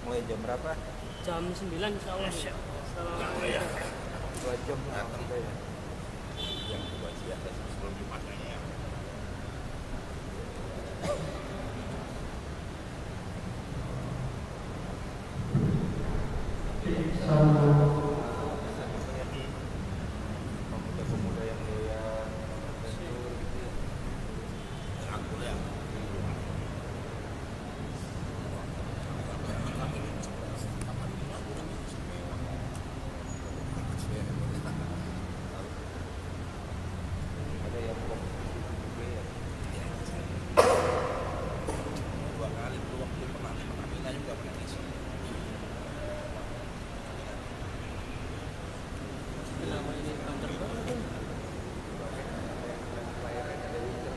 Mulai jam berapa? Jam 9 insya Allah. Ya. 2 jam datang ya. Yang kebajikan sebelum dipakainya. Pemuda-pemuda yang dia adventure gitu ya. Aku ya. Ada yang kompetitif juga ya. Dua kali waktu pernah di Pertamina juga pernah di sini. Kenapa ini kantor baru? Layarnya ada Windsor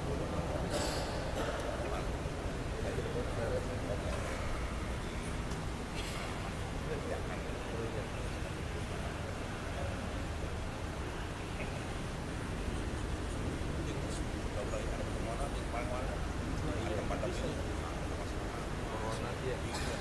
Corona dia.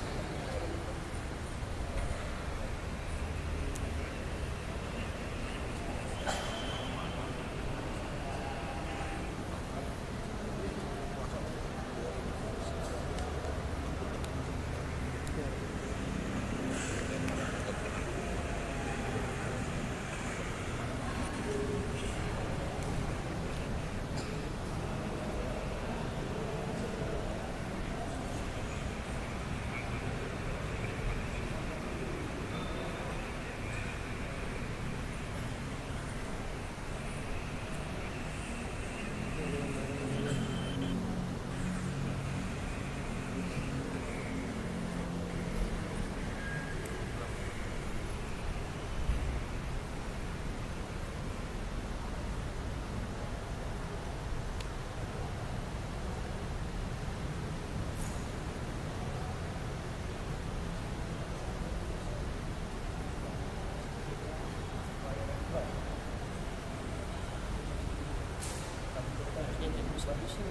Yang bisa-bisa.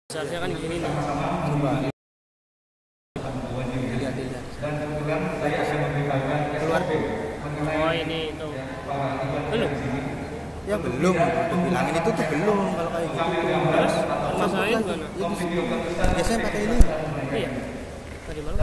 Seharusnya kan gini nih. Coba dilihat keluar. Oh ini itu belum. Ya belum, aku bilangin itu tuh belum kalau kayak gitu. Terus masalahnya gimana? Ya, biasanya pakai ini. Iya. Tadi malam.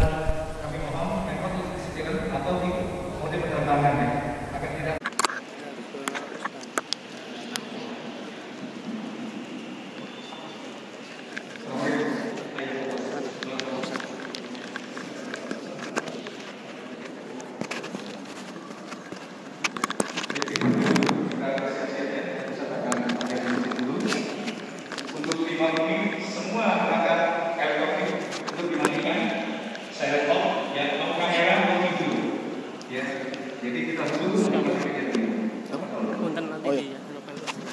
Untuk lima ini semua perangkat elektronik untuk dimatikan, silent off, ya, off kamera mau itu, ya. Jadi kita tunggu Punten nanti Oh, iya. dia lupa.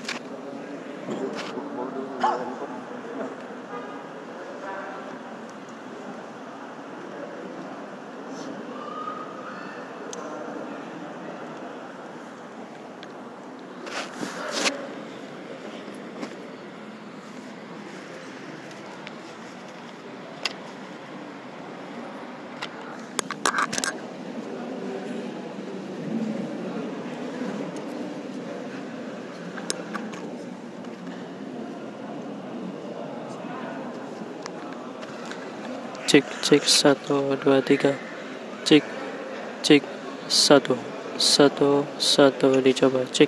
Cek cek 1 2 3 cek cek 1 1 1 dicoba cek.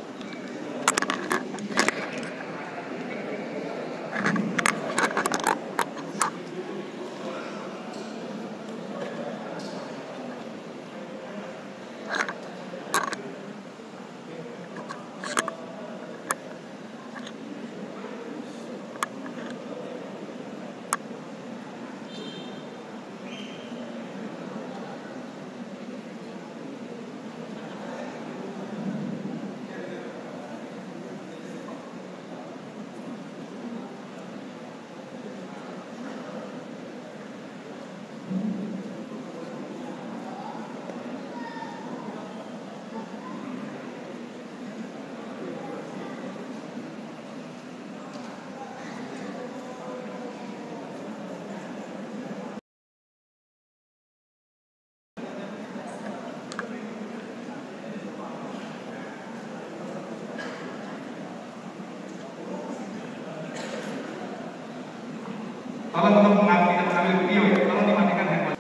Tolong untuk mengambil video, tolong dimatikan handphone.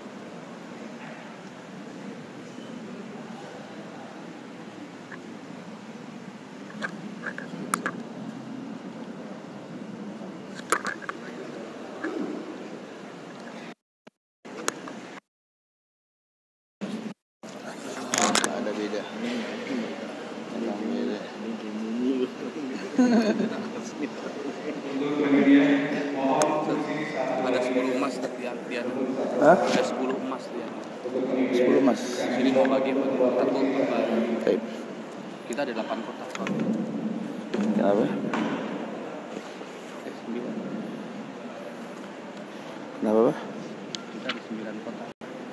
Ada beda. Emang beda. Ada 10 emas dia. Hah? Ada 10 emas dia. 10 mas. Sini mau bagi-bagi satu per. Baik. Kita ada 8 kotak. Kenapa? 9. Kenapa, Pak? Kita ada 9 kotak.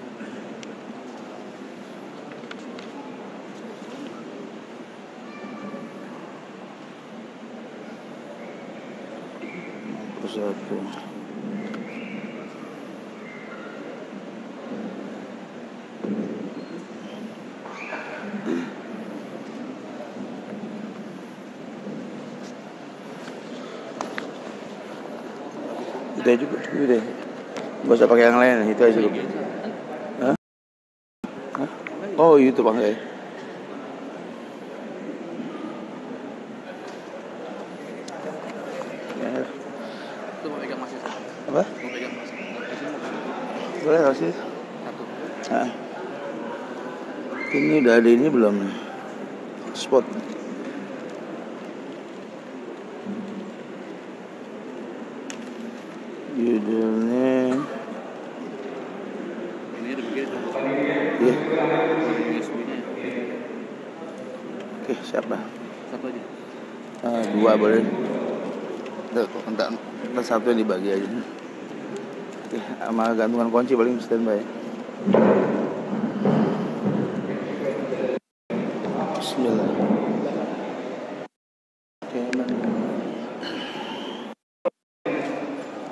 Satu. Itu aja cukup deh. Gak usah pakai yang lain, itu aja cukup. Hah? Hah? Oh itu pakai. Ya. Itu mau pegang masih satu. Apa? Mau pegang masih. Di sini mau pegang Boleh kasih. satu. Nah. Ini udah ada ini belum? Spot. Judulnya Ini ada begini tuh. iya. USB-nya. Oke, siap lah. Satu aja. 2 boleh. Entar satu yang dibagi aja. Oke, sama gantungan kunci paling standby. Bismillah. Oke,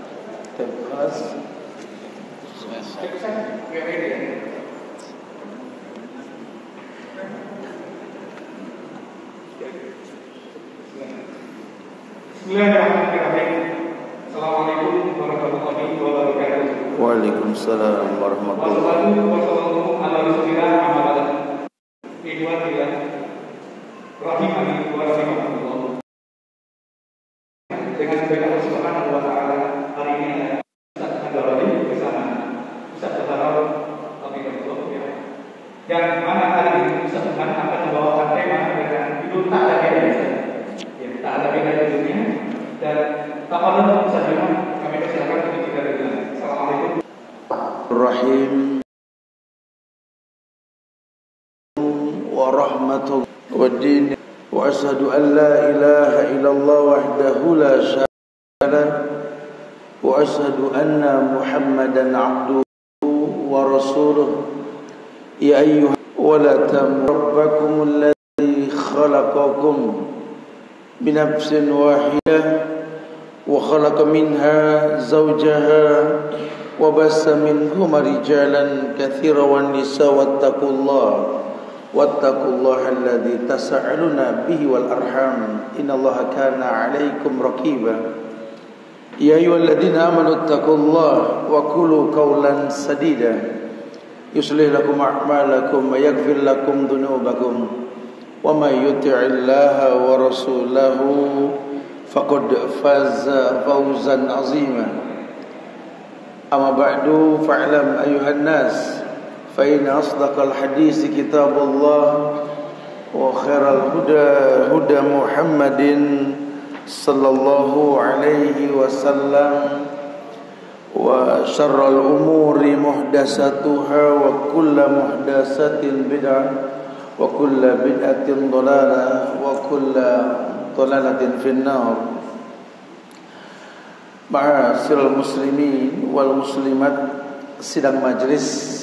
Bismillahirrahmanirrahim. Assalamualaikum warahmatullahi wabarakatuh. Waalaikumsalam warahmatullahi Wassalamualaikum warahmatullahi wabarakatuh. Ikhwatilah rahimani wa rahimakumullah. Dengan sebaik Allah Subhanahu wa taala, hari ini Ustaz Abdul bersama Ustaz Abdul yang mana hari ini Ustaz akan membawakan tema dengan judul tak ada bedanya. Ya, tak ada bedanya judulnya. Dan tafaddal Ustaz Imam, kami persilakan untuk kita dengar. Assalamualaikum Rahim wa rahmatullahi wa din wa asyhadu an la ilaha illallah wahdahu la syarika lah wa asyhadu anna Muhammadan abduhu wa rasuluh ya ayyuha wa la tamrabbakum alladhi khalaqakum min nafsin wahidah wa khalaqa minha zawjaha wa bassa minhuma rijalan katsiran wan nisaa wattaqullaha alladzi tasaaluna bihi wal arham innallaha kana 'alaikum raqiba ya ayyuhalladzina amanu taqullaha wa qulu qawlan sadida yuslih lakum a'malakum wa yaghfir lakum dhunubakum wa may yuti'illaha wa rasulahu faqad faza fawzan 'azima amma ba'du fa'lam ayyuhan nas fa inna asdaqal hadits kitabullah wa khairal huda Muhammadin sallallahu alaihi wasallam wa syarrul umuri muhdatsatuha wa kullu muhdatsatin bid'ah wa kullu bid'atin dhalalah wa kullu dhalalatin finnar. Ma'asyiral muslimin wal muslimat, sidang majelis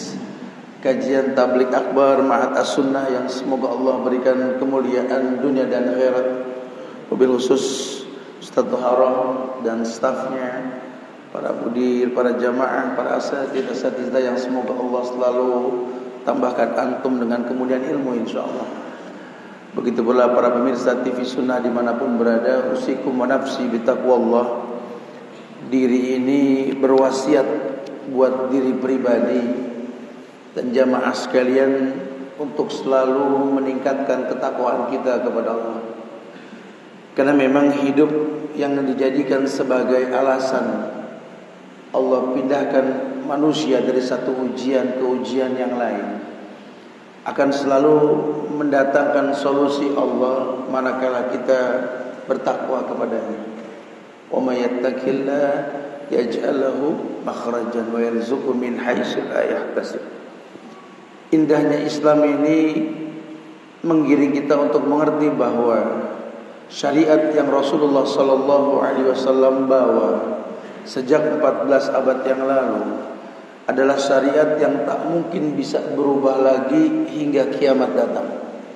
kajian tabligh akbar Ma'had As-Sunnah yang semoga Allah berikan kemuliaan dunia dan akhirat. Wabil khusus Ustaz Haram dan stafnya, para mudir, para jamaah, para asatidzah yang semoga Allah selalu tambahkan antum dengan kemuliaan ilmu insyaallah. Begitu pula para pemirsa TV Sunnah dimanapun berada, usikum wa nafsi bitaqwallah. Diri ini berwasiat buat diri pribadi dan jamaah sekalian untuk selalu meningkatkan ketakwaan kita kepada Allah. Karena memang hidup yang dijadikan sebagai alasan Allah pindahkan manusia dari satu ujian ke ujian yang lain akan selalu mendatangkan solusi Allah manakala kita bertakwa kepadanya. Wa may yattaqillah yaj'al lahu makhrajan wa yarzuqhu min haitsu la yahtasib. Indahnya Islam ini menggiring kita untuk mengerti bahwa syariat yang Rasulullah sallallahu alaihi wasallam bawa sejak 14 abad yang lalu adalah syariat yang tak mungkin bisa berubah lagi hingga kiamat datang.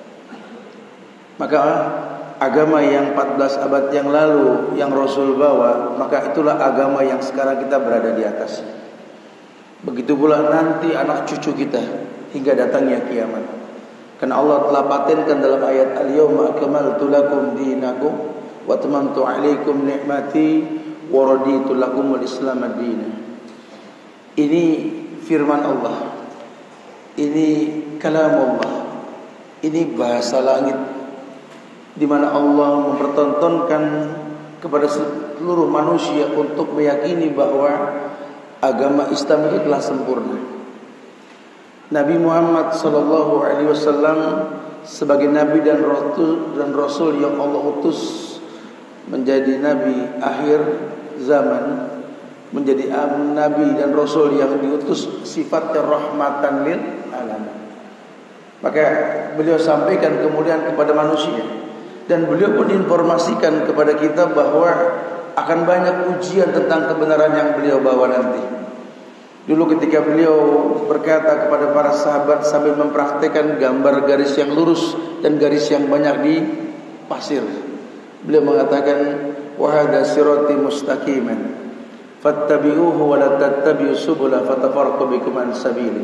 Maka agama yang 14 abad yang lalu yang Rasul bawa, maka itulah agama yang sekarang kita berada di atas. Begitu pula nanti anak cucu kita hingga datangnya kiamat. Karena Allah telah patenkan dalam ayat Al-Yawma akmaltu lakum dinakum wa atmamtu 'alaikum ni'mati wa raditu lakumul Islam ad-din. Ini firman Allah. Ini kalam Allah. Ini bahasa langit di mana Allah mempertontonkan kepada seluruh manusia untuk meyakini bahwa agama Islam itu telah sempurna. Nabi Muhammad sallallahu alaihi wasallam sebagai nabi dan rasul yang Allah utus menjadi nabi akhir zaman, menjadi nabi dan rasul yang diutus sifatnya rahmatan lil alamin. Maka beliau sampaikan kemudian kepada manusia, dan beliau pun informasikan kepada kita bahwa akan banyak ujian tentang kebenaran yang beliau bawa nanti. Dulu ketika beliau berkata kepada para sahabat sambil mempraktekkan gambar garis yang lurus dan garis yang banyak di pasir, beliau mengatakan, wa hadza sirati mustaqiman fattabi'uhu wa la tattabi'us subula fatafarraqu bikum an sabili.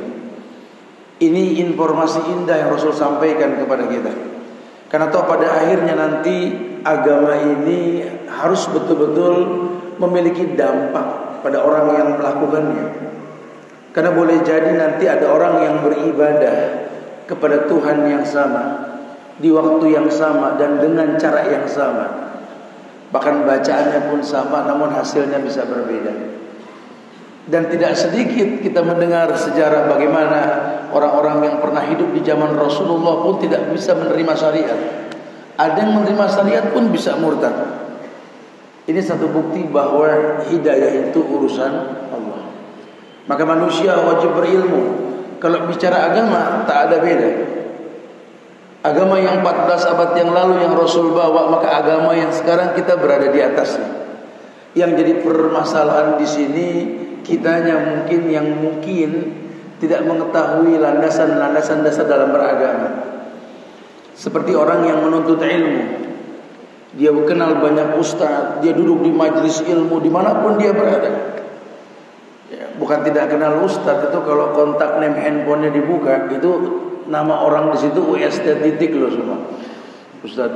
Ini informasi indah yang Rasul sampaikan kepada kita. Karena toh pada akhirnya nanti agama ini harus betul-betul memiliki dampak pada orang yang melakukannya. Karena boleh jadi nanti ada orang yang beribadah kepada Tuhan yang sama, di waktu yang sama dan dengan cara yang sama. Bahkan bacaannya pun sama, namun hasilnya bisa berbeda. Dan tidak sedikit kita mendengar sejarah bagaimana orang-orang yang pernah hidup di zaman Rasulullah pun tidak bisa menerima syariat. Ada yang menerima syariat pun bisa murtad. Ini satu bukti bahwa hidayah itu urusan Allah. Maka manusia wajib berilmu. Kalau bicara agama tak ada beda. Agama yang 14 abad yang lalu yang Rasul bawa, maka agama yang sekarang kita berada di atasnya. Yang jadi permasalahan di sini, kitanya mungkin tidak mengetahui landasan-landasan dasar dalam beragama. Seperti orang yang menuntut ilmu, dia kenal banyak ustaz, dia duduk di majelis ilmu dimanapun dia berada. Ya, bukan tidak kenal ustaz, itu kalau kontak name handphonenya dibuka, itu nama orang di situ UST titik loh semua. Ustaz.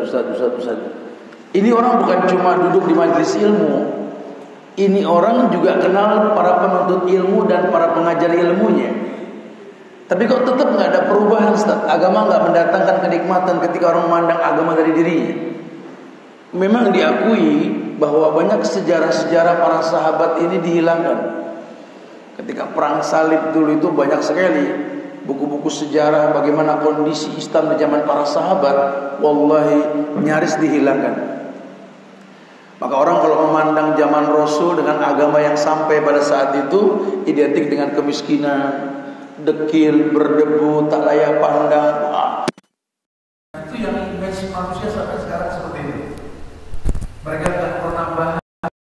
Ini orang bukan cuma duduk di majelis ilmu. Ini orang juga kenal para penuntut ilmu dan para pengajar ilmunya. Tapi kok tetap nggak ada perubahan, Ustaz? Agama nggak mendatangkan kenikmatan ketika orang memandang agama dari dirinya. Memang diakui bahwa banyak sejarah-sejarah para sahabat ini dihilangkan. Ketika perang salib dulu itu banyak sekali buku-buku sejarah bagaimana kondisi Islam di zaman para sahabat, wallahi nyaris dihilangkan. Maka orang kalau memandang zaman Rasul dengan agama yang sampai pada saat itu identik dengan kemiskinan, dekil, berdebu, tak layak pandang. Itu yang image manusia sampai sekarang seperti itu. Mereka tidak pernah bahas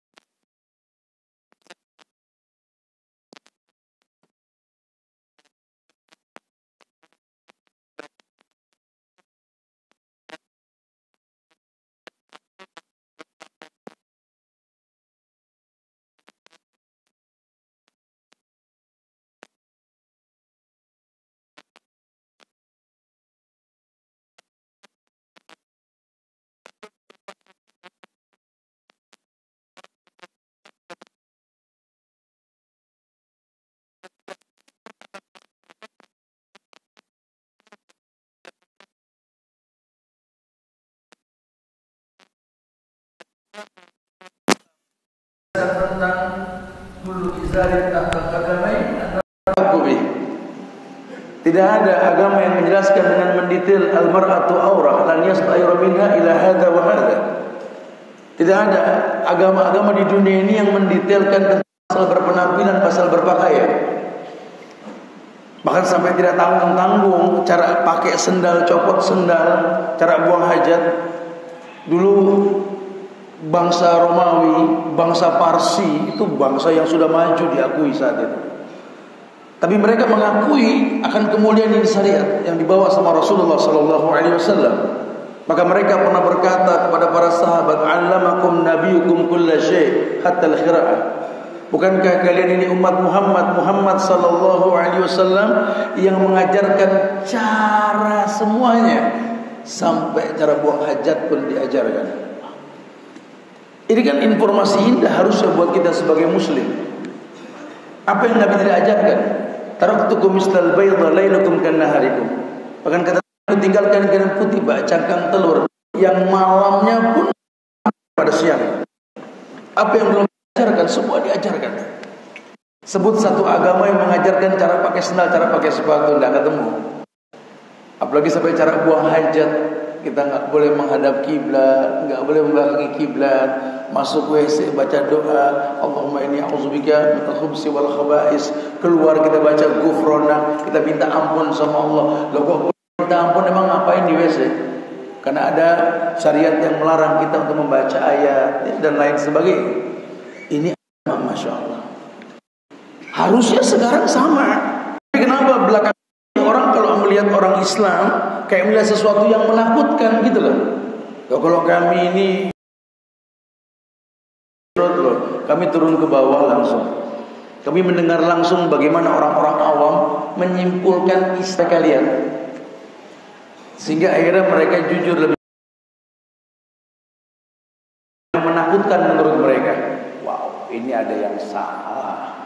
tentang kullu izarin tahta qadamain. Tidak ada agama yang menjelaskan dengan mendetail al-mar'atu aurah lan yasta'ira minha ila hadza wa hadza. Tidak ada agama-agama di dunia ini yang mendetailkan tentang pasal berpenampilan, pasal berpakaian. Bahkan sampai tidak tanggung-tanggung cara pakai sendal, copot sendal, cara buang hajat. Dulu bangsa Romawi, bangsa Parsi itu bangsa yang sudah maju diakui saat itu. Tapi mereka mengakui akan kemuliaan ini syariat yang dibawa sama Rasulullah sallallahu alaihi wasallam. Maka mereka pernah berkata kepada para sahabat, "Allamakum nabiyukum kulla syai' hatta al-qira'ah." Bukankah kalian ini umat Muhammad sallallahu alaihi wasallam yang mengajarkan cara semuanya sampai cara buang hajat pun diajarkan. Ini kan informasi indah harusnya buat kita sebagai muslim. Apa yang Nabi tidak ajarkan? Taraktukum mistal bayda lailakum kannaharikum. Bahkan kata tinggalkan kalian putih bak cangkang telur yang malamnya pun pada siang. Apa yang belum diajarkan semua diajarkan. Sebut satu agama yang mengajarkan cara pakai sandal, cara pakai sepatu, tidak ketemu. Apalagi sampai cara buang hajat. Kita nggak boleh menghadap kiblat, nggak boleh membelakangi kiblat. Masuk WC baca doa, Allahumma inni a'udzubika minal khubsi wal khaba'is. Keluar kita baca ghufrana, kita minta ampun sama Allah. Loh kok minta ampun emang ngapain di WC? Karena ada syariat yang melarang kita untuk membaca ayat dan lain sebagainya. Ini Masya Allah. Harusnya sekarang sama. Tapi kenapa belakangan orang kalau melihat orang Islam kayak melihat sesuatu yang menakutkan gitu loh. Kalau kami ini Kami turun ke bawah langsung. Kami mendengar langsung bagaimana orang-orang awam menyimpulkan isi kalian. Sehingga akhirnya mereka jujur lebih menakutkan menurut mereka. Wow, ini ada yang salah.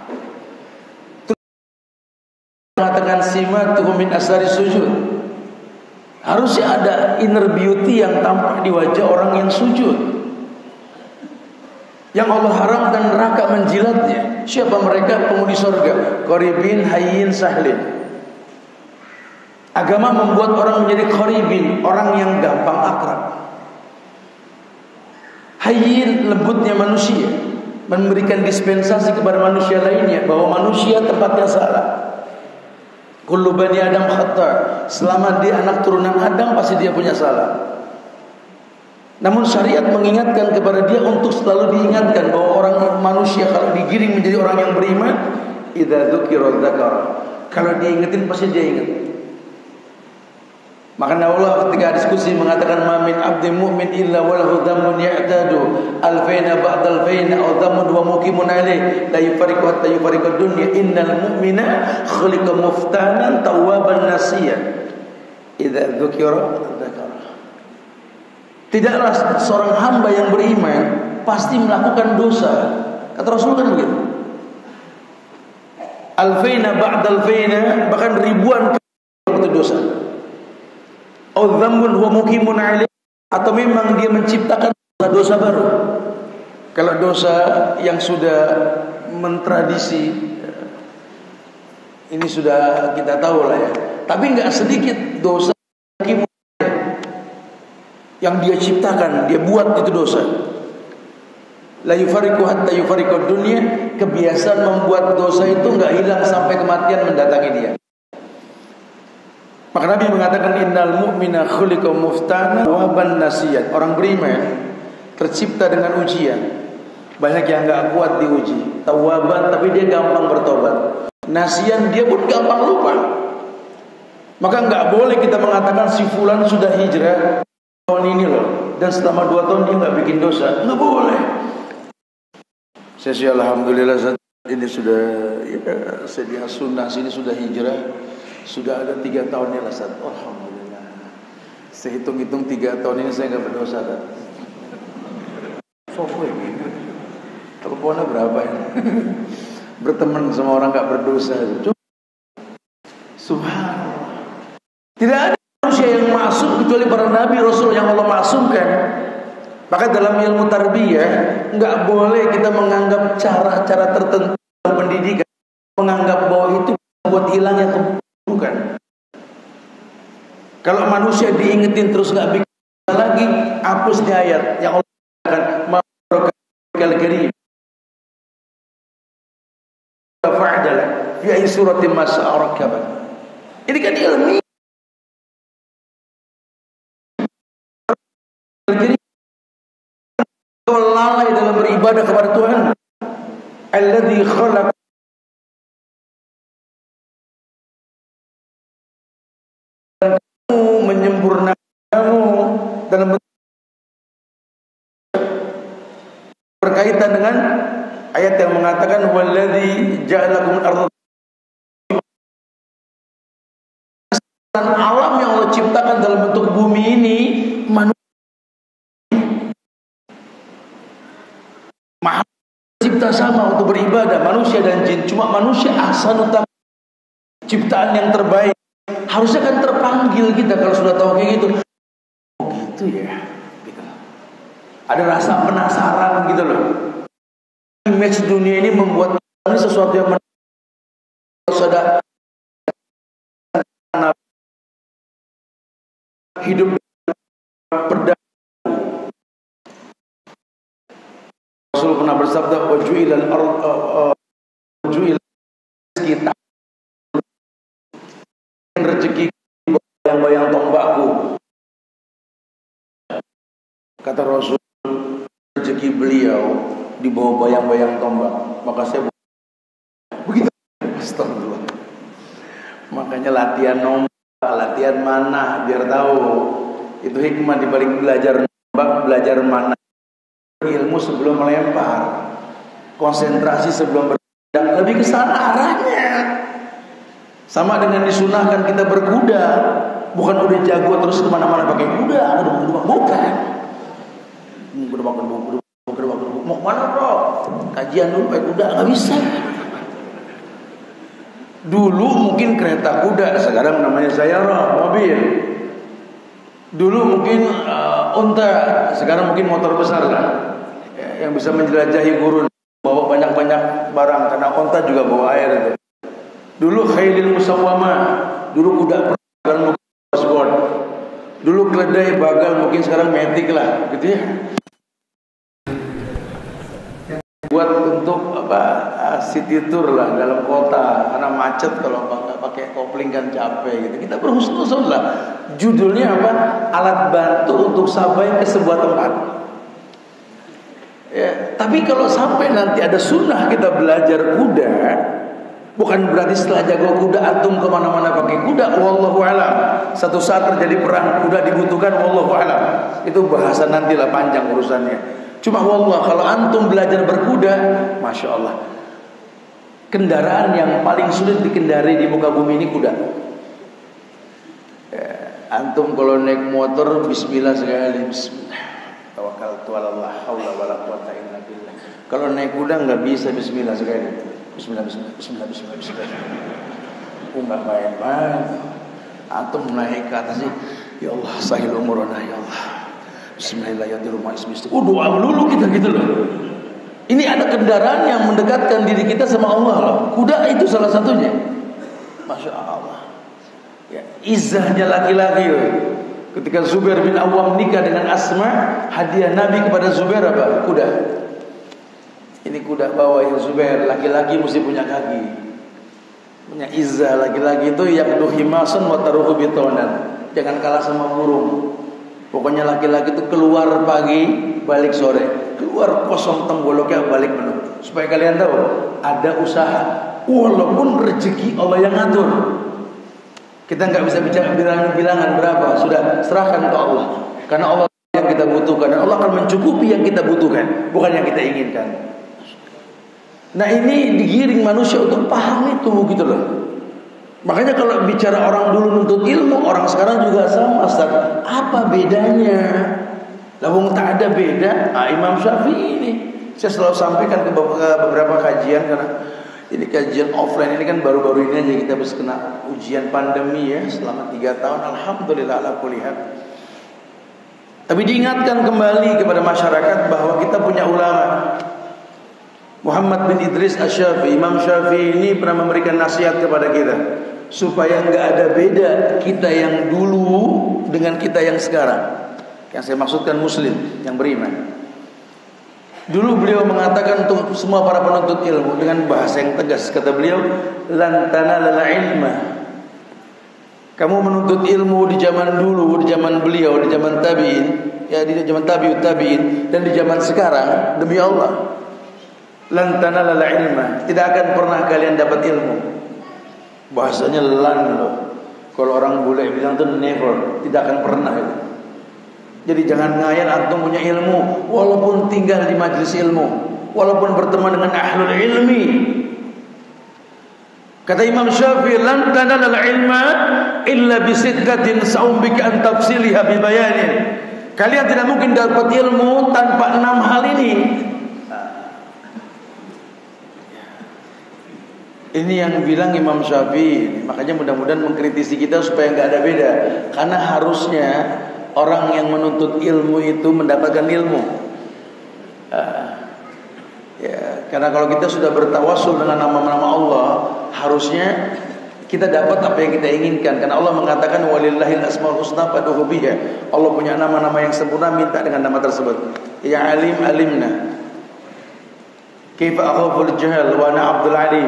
Mengatakan simatuhum min asari sujud. Harusnya ada inner beauty yang tampak di wajah orang yang sujud. Yang Allah haramkan neraka menjilatnya. Siapa mereka? Penghuni surga. Qaribin, hayyin, sahlin. Agama membuat orang menjadi qaribin, orang yang gampang akrab. Hayyin, lembutnya manusia, memberikan dispensasi kepada manusia lainnya bahwa manusia tempatnya salah. Kullu bani Adam khata'. Selama dia anak turunan Adam pasti dia punya salah. Namun syariat mengingatkan kepada dia untuk selalu diingatkan bahwa orang manusia kalau digiring menjadi orang yang beriman, idza dzukira dzakara. Kalau diingetin pasti dia ingat. Maka Allah ketika diskusi mengatakan ma min abdin mu'min illa walahu dhammun ya'tadu alfaina ba'da alfaina aw dhammun wa muqimun alayh la yufariqu hatta yufariqu ad-dunya innal mu'mina khuliqa muftanan tawwaban nasiyan idza dzukira dzakara. Tidaklah seorang hamba yang beriman pasti melakukan dosa. Kata Rasul kan begitu. Alfaina ba'da alfaina, bahkan ribuan kali itu dosa. Au dzambun huwa muqimun alaih, atau memang dia menciptakan dosa baru. Kalau dosa yang sudah mentradisi ini sudah kita tahu lah ya. Tapi enggak sedikit dosa yang dia ciptakan, dia buat itu dosa. La yufariqu hatta yufariqu dunya, kebiasaan membuat dosa itu enggak hilang sampai kematian mendatangi dia. Maka Nabi mengatakan innal mu'mina khuliqa muftana wa ban nasiyan. Orang beriman tercipta dengan ujian. Banyak yang enggak kuat diuji. Tawwaban, tapi dia gampang bertobat. Nasiyan, dia pun gampang lupa. Maka enggak boleh kita mengatakan si fulan sudah hijrah tahun ini loh, dan selama 2 tahun dia nggak bikin dosa, nggak boleh. Saya sih alhamdulillah saat ini sudah ya, sedia sunnah sini sudah hijrah, sudah ada 3 tahun ya lah saat. Alhamdulillah. Saya hitung-hitung 3 tahun ini saya nggak berdosa kan. Sopo ini, teleponnya berapa ya? Berteman sama orang nggak berdosa. Subhanallah. Tidak ada manusia yang masuk kecuali para nabi rasul yang Allah maksumkan. Maka dalam ilmu tarbiyah enggak boleh kita menganggap cara-cara tertentu dalam pendidikan menganggap bahwa itu buat hilangnya keburukan. Kalau manusia diingetin terus enggak bikin lagi, hapus di ayat yang Allah katakan mabarakal karim fa'dal fi suratin mas'arakaba. Ini kan ilmiah. Lalai dalam beribadah kepada Tuhan. Alladzi khalaq kamu, menyempurnakan kamu dalam berkaitan dengan ayat yang mengatakan walladzi ja'alakum al-ardha, alam yang Allah ciptakan dalam bentuk bumi ini manusia cipta sama untuk beribadah, manusia dan jin. Cuma manusia ahsanut ciptaan yang terbaik. Harusnya kan terpanggil kita kalau sudah tahu kayak gitu. Oh gitu ya gitu. Ada rasa penasaran gitu loh. Image dunia ini membuat ini sesuatu yang sudah hidup berdamai. Rasul pernah bersabda wajuilal wajuil kita rezeki bayang-bayang tombakku. Kata Rasul, rezeki beliau di bawah bayang-bayang tombak. Maka saya begitu. Astagfirullah. Makanya latihan nombak, latihan mana biar tahu. Itu hikmah di balik belajar nombak, belajar mana. Ilmu sebelum melempar. konsentrasi sebelum bertindak, lebih ke sana arahnya. Sama dengan disunahkan kita berkuda, bukan udah jago terus kemana-mana pakai kuda, bukan. Mau kemana bro? Kajian dulu pakai kuda, nggak bisa. Dulu mungkin kereta kuda, sekarang namanya sayara, mobil. Dulu mungkin unta, sekarang mungkin motor besar lah, yang bisa menjelajahi gurun, bawa banyak-banyak barang, karena unta juga bawa air itu. Dulu khailil musawwamah, dulu kuda perang, bukan dulu keledai, bagal, mungkin sekarang metik lah, gitu ya. Buat untuk city tour lah dalam kota, karena macet kalau nggak pakai kopling kan capek gitu. Kita berhusnuzon lah. Judulnya apa? Alat bantu untuk sampai ke sebuah tempat. Ya, tapi kalau sampai nanti ada sunnah kita belajar kuda, bukan berarti setelah jago kuda antum kemana-mana pakai kuda. Wallahu a'lam. Satu saat terjadi perang kuda dibutuhkan. Wallahu a'lam. Itu bahasa nantilah, panjang urusannya. Cuma wallah, kalau antum belajar berkuda, masya Allah, kendaraan yang paling sulit dikendari di muka bumi ini kuda. Antum kalau naik motor, bismillah sekali, bismillah, tawakkaltu 'alallah, haula wala quwata illa billah. Kalau naik kuda nggak bisa bismillah sekali, bismillah, bismillah, bismillah, bismillah, bismillah. Nggak main-main. Antum naik ke atas sih, ya Allah, sahil umurana, ya Allah. Bismillahirrahmanirrahim. Doa melulu kita gitu loh. Ini ada kendaraan yang mendekatkan diri kita sama Allah loh. Kuda itu salah satunya. Masya Allah. Ya, izzahnya laki-laki loh. Ketika Zubair bin Awwam nikah dengan Asma, hadiah Nabi kepada Zubair apa? Kuda. Ini kuda bawa yang Zubair. Laki-laki mesti punya kaki, punya izzah. Laki-laki itu yaqdu himasan wa taruhu bitonan. Jangan kalah sama burung. Pokoknya laki-laki itu keluar pagi, balik sore. Keluar kosong tenggoloknya, balik penuh. Supaya kalian tahu, ada usaha. Walaupun rezeki Allah yang ngatur. Kita nggak bisa bicara bilangan berapa. Sudah serahkan ke Allah. Karena Allah yang kita butuhkan. Dan Allah akan mencukupi yang kita butuhkan, bukan yang kita inginkan. Nah, ini digiring manusia untuk paham itu gitu loh. Makanya kalau bicara orang dulu nuntut ilmu, orang sekarang juga sama, Ustaz. Apa bedanya? Lawang tak ada beda. Imam Syafi'i ini saya selalu sampaikan ke beberapa kajian, karena ini kajian offline ini kan baru-baru ini aja kita bisa kena ujian pandemi ya selama 3 tahun. Alhamdulillah ala kulli hal. Tapi diingatkan kembali kepada masyarakat bahwa kita punya ulama. Muhammad bin Idris Asy-Syafi'i, Imam Syafi'i ini pernah memberikan nasihat kepada kita supaya nggak ada beda kita yang dulu dengan kita yang sekarang. Yang saya maksudkan muslim yang beriman. Dulu beliau mengatakan untuk semua para penuntut ilmu dengan bahasa yang tegas, kata beliau, lan tanalal ilma. Kamu menuntut ilmu di zaman dulu, di zaman beliau, di zaman tabi'in, ya di zaman tabi'ut tabi'in, dan di zaman sekarang, demi Allah, lan tanalal ilma, tidak akan pernah kalian dapat ilmu. Bahasanya lan loh. Kalau orang bule bilang tuh never, tidak akan pernah itu. Jadi jangan ngayal antum punya ilmu, walaupun tinggal di majelis ilmu, walaupun berteman dengan ahlul ilmi. Kata Imam Syafi'i, lan tanalal ilma illa bisittatin sa'umbika an tafsiliha bi bayanin. Kalian tidak mungkin dapat ilmu tanpa 6 hal ini. Ini yang bilang Imam Syafi'i. Makanya mudah-mudahan mengkritisi kita supaya nggak ada beda. Karena harusnya orang yang menuntut ilmu itu mendapatkan ilmu. Ya, karena kalau kita sudah bertawassul dengan nama-nama Allah, harusnya kita dapat apa yang kita inginkan. Karena Allah mengatakan walillahil asmaul husna fad'uhu biha. Allah punya nama-nama yang sempurna, minta dengan nama tersebut. Ya alim alimna. Kaifa akhaful jahal wa ana abdul alim.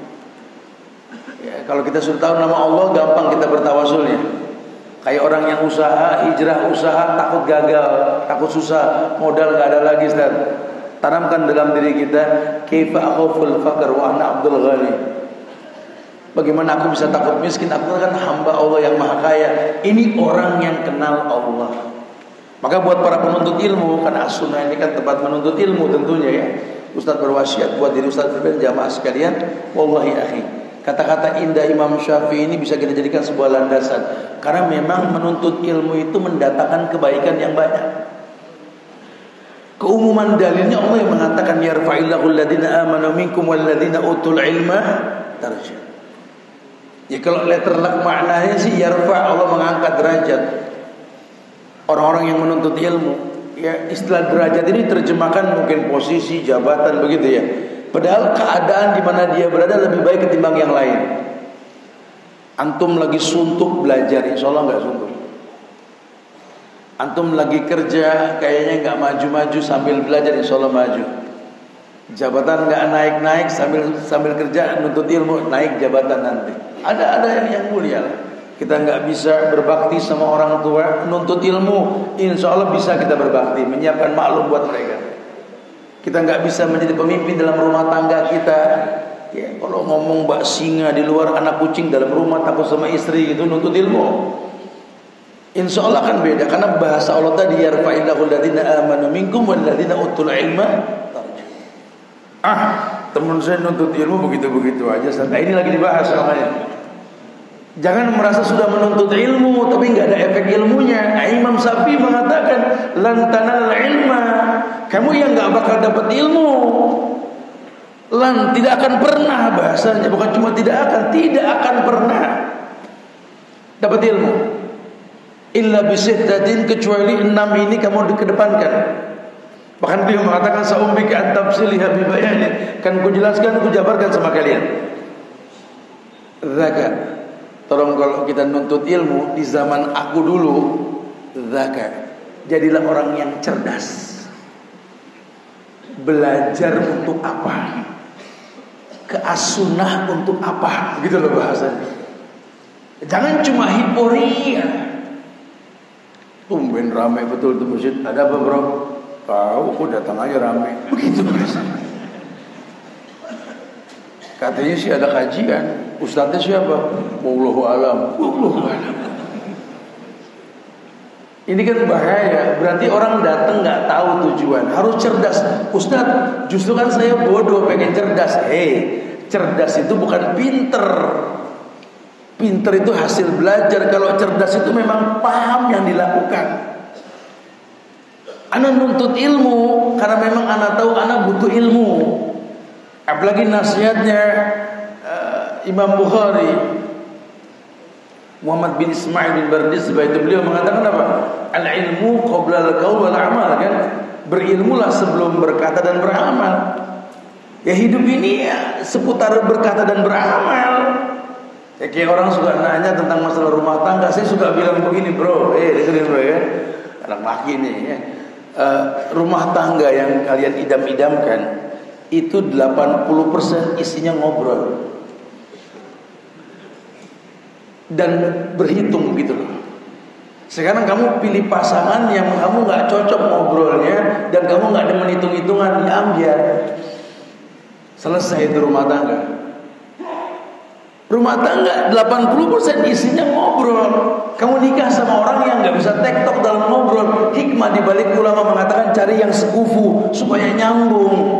Ya, kalau kita sudah tahu nama Allah, gampang kita bertawasulnya. Kayak orang yang usaha, hijrah usaha, takut gagal, takut susah, modal gak ada lagi, Ustaz. Tanamkan dalam diri kita, kaifa akhaful faqr wa ana abdul ghani. Bagaimana aku bisa takut miskin? Aku kan hamba Allah yang maha kaya. Ini orang yang kenal Allah. Maka buat para penuntut ilmu, karena as-sunnah ini kan tempat menuntut ilmu tentunya ya. Ustaz berwasiat buat diri Ustaz pribadi, jamaah sekalian, wallahi akhi, kata-kata indah Imam Syafi'i ini bisa kita jadikan sebuah landasan. Karena memang menuntut ilmu itu mendatangkan kebaikan yang banyak. Keumuman dalilnya Allah yang mengatakan yarfa'illahu alladhina amanu minkum walladhina utul ilma darajat. Ya kalau letterlah maknanya sih yarfa', Allah mengangkat derajat orang-orang yang menuntut ilmu. Ya istilah derajat ini terjemahkan mungkin posisi, jabatan begitu ya. Padahal keadaan di mana dia berada lebih baik ketimbang yang lain. Antum lagi suntuk belajar, insya Allah nggak suntuk. Antum lagi kerja kayaknya nggak maju-maju sambil belajar, insya Allah maju. Jabatan nggak naik-naik sambil kerja nuntut ilmu, naik jabatan nanti. Ada yang mulia lah. Kita nggak bisa berbakti sama orang tua, nuntut ilmu, insya Allah bisa kita berbakti, menyiapkan maklum buat mereka. Kita nggak bisa menjadi pemimpin dalam rumah tangga kita. Ya, kalau ngomong bak singa di luar, anak kucing dalam rumah, takut sama istri gitu, nuntut ilmu. Insya Allah kan beda, karena bahasa Allah tadi yarfa'illahu alladhina amanu minkum walladhina utul ilma. Teman saya nuntut ilmu begitu-begitu aja, santai. Ini lagi dibahas namanya. Jangan merasa sudah menuntut ilmu tapi nggak ada efek ilmunya. Imam Syafi'i mengatakan lan tanal ilma, kamu yang nggak bakal dapat ilmu. Lan tidak akan pernah, bahasanya bukan cuma tidak akan pernah dapat ilmu. Illa bisittatin, kecuali 6 ini kamu dikedepankan. Bahkan beliau mengatakan sa'umbika an tafsiliha bi bayanin, kan ku jelaskan, ku jabarkan sama kalian. Zakat. Tolong kalau kita nuntut ilmu di zaman aku dulu, zakat. Jadilah orang yang cerdas. Belajar untuk apa? Keas-sunnah untuk apa? Gitu loh bahasanya. Jangan cuma hiporia. Tumben ramai betul tuh masjid. Ada apa bro? Tahu, aku datang aja ramai. Begitu bahasanya. Katanya sih ada kajian. Ustadznya siapa? Wallahu alam. Wallahu alam. Ini kan bahaya. Berarti orang datang nggak tahu tujuan. Harus cerdas. Ustadz, justru kan saya bodoh pengen cerdas. Cerdas itu bukan pinter. Pinter itu hasil belajar. Kalau cerdas itu memang paham yang dilakukan. Ana nuntut ilmu karena memang ana tahu ana butuh ilmu. Apalagi nasihatnya Imam Bukhari, Muhammad bin Ismail bin Bardizbah, itu beliau mengatakan apa? Al-ilmu qabla al-qaul wal amal, kan? Berilmulah sebelum berkata dan beramal. Ya hidup ini ya seputar berkata dan beramal. Ya kayak orang suka nanya tentang masalah rumah tangga, saya suka bilang begini, bro, dengerin bro ya. Anak laki nih ya. Rumah tangga yang kalian idam-idamkan itu 80% isinya ngobrol dan berhitung gitu loh. Sekarang kamu pilih pasangan yang kamu nggak cocok ngobrolnya dan kamu nggak ada menghitung-hitungan, ya ambiar. Selesai itu rumah tangga. Rumah tangga 80% isinya ngobrol. Kamu nikah sama orang yang nggak bisa tektok dalam ngobrol. Hikmah di balik ulama mengatakan cari yang sekufu supaya nyambung.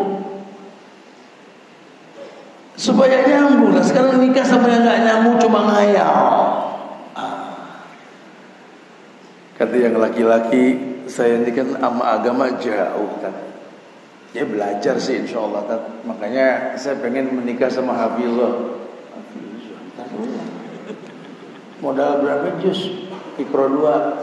Supaya nyambung. Nah sekarang nikah sama yang nggak nyambung cuma ngayal. Kata yang laki-laki, saya ini kan sama agama jauh kan. Ya belajar sih insya Allah kan. Makanya saya pengen menikah sama Hafizah. Modal berapa juz? Ikro 2.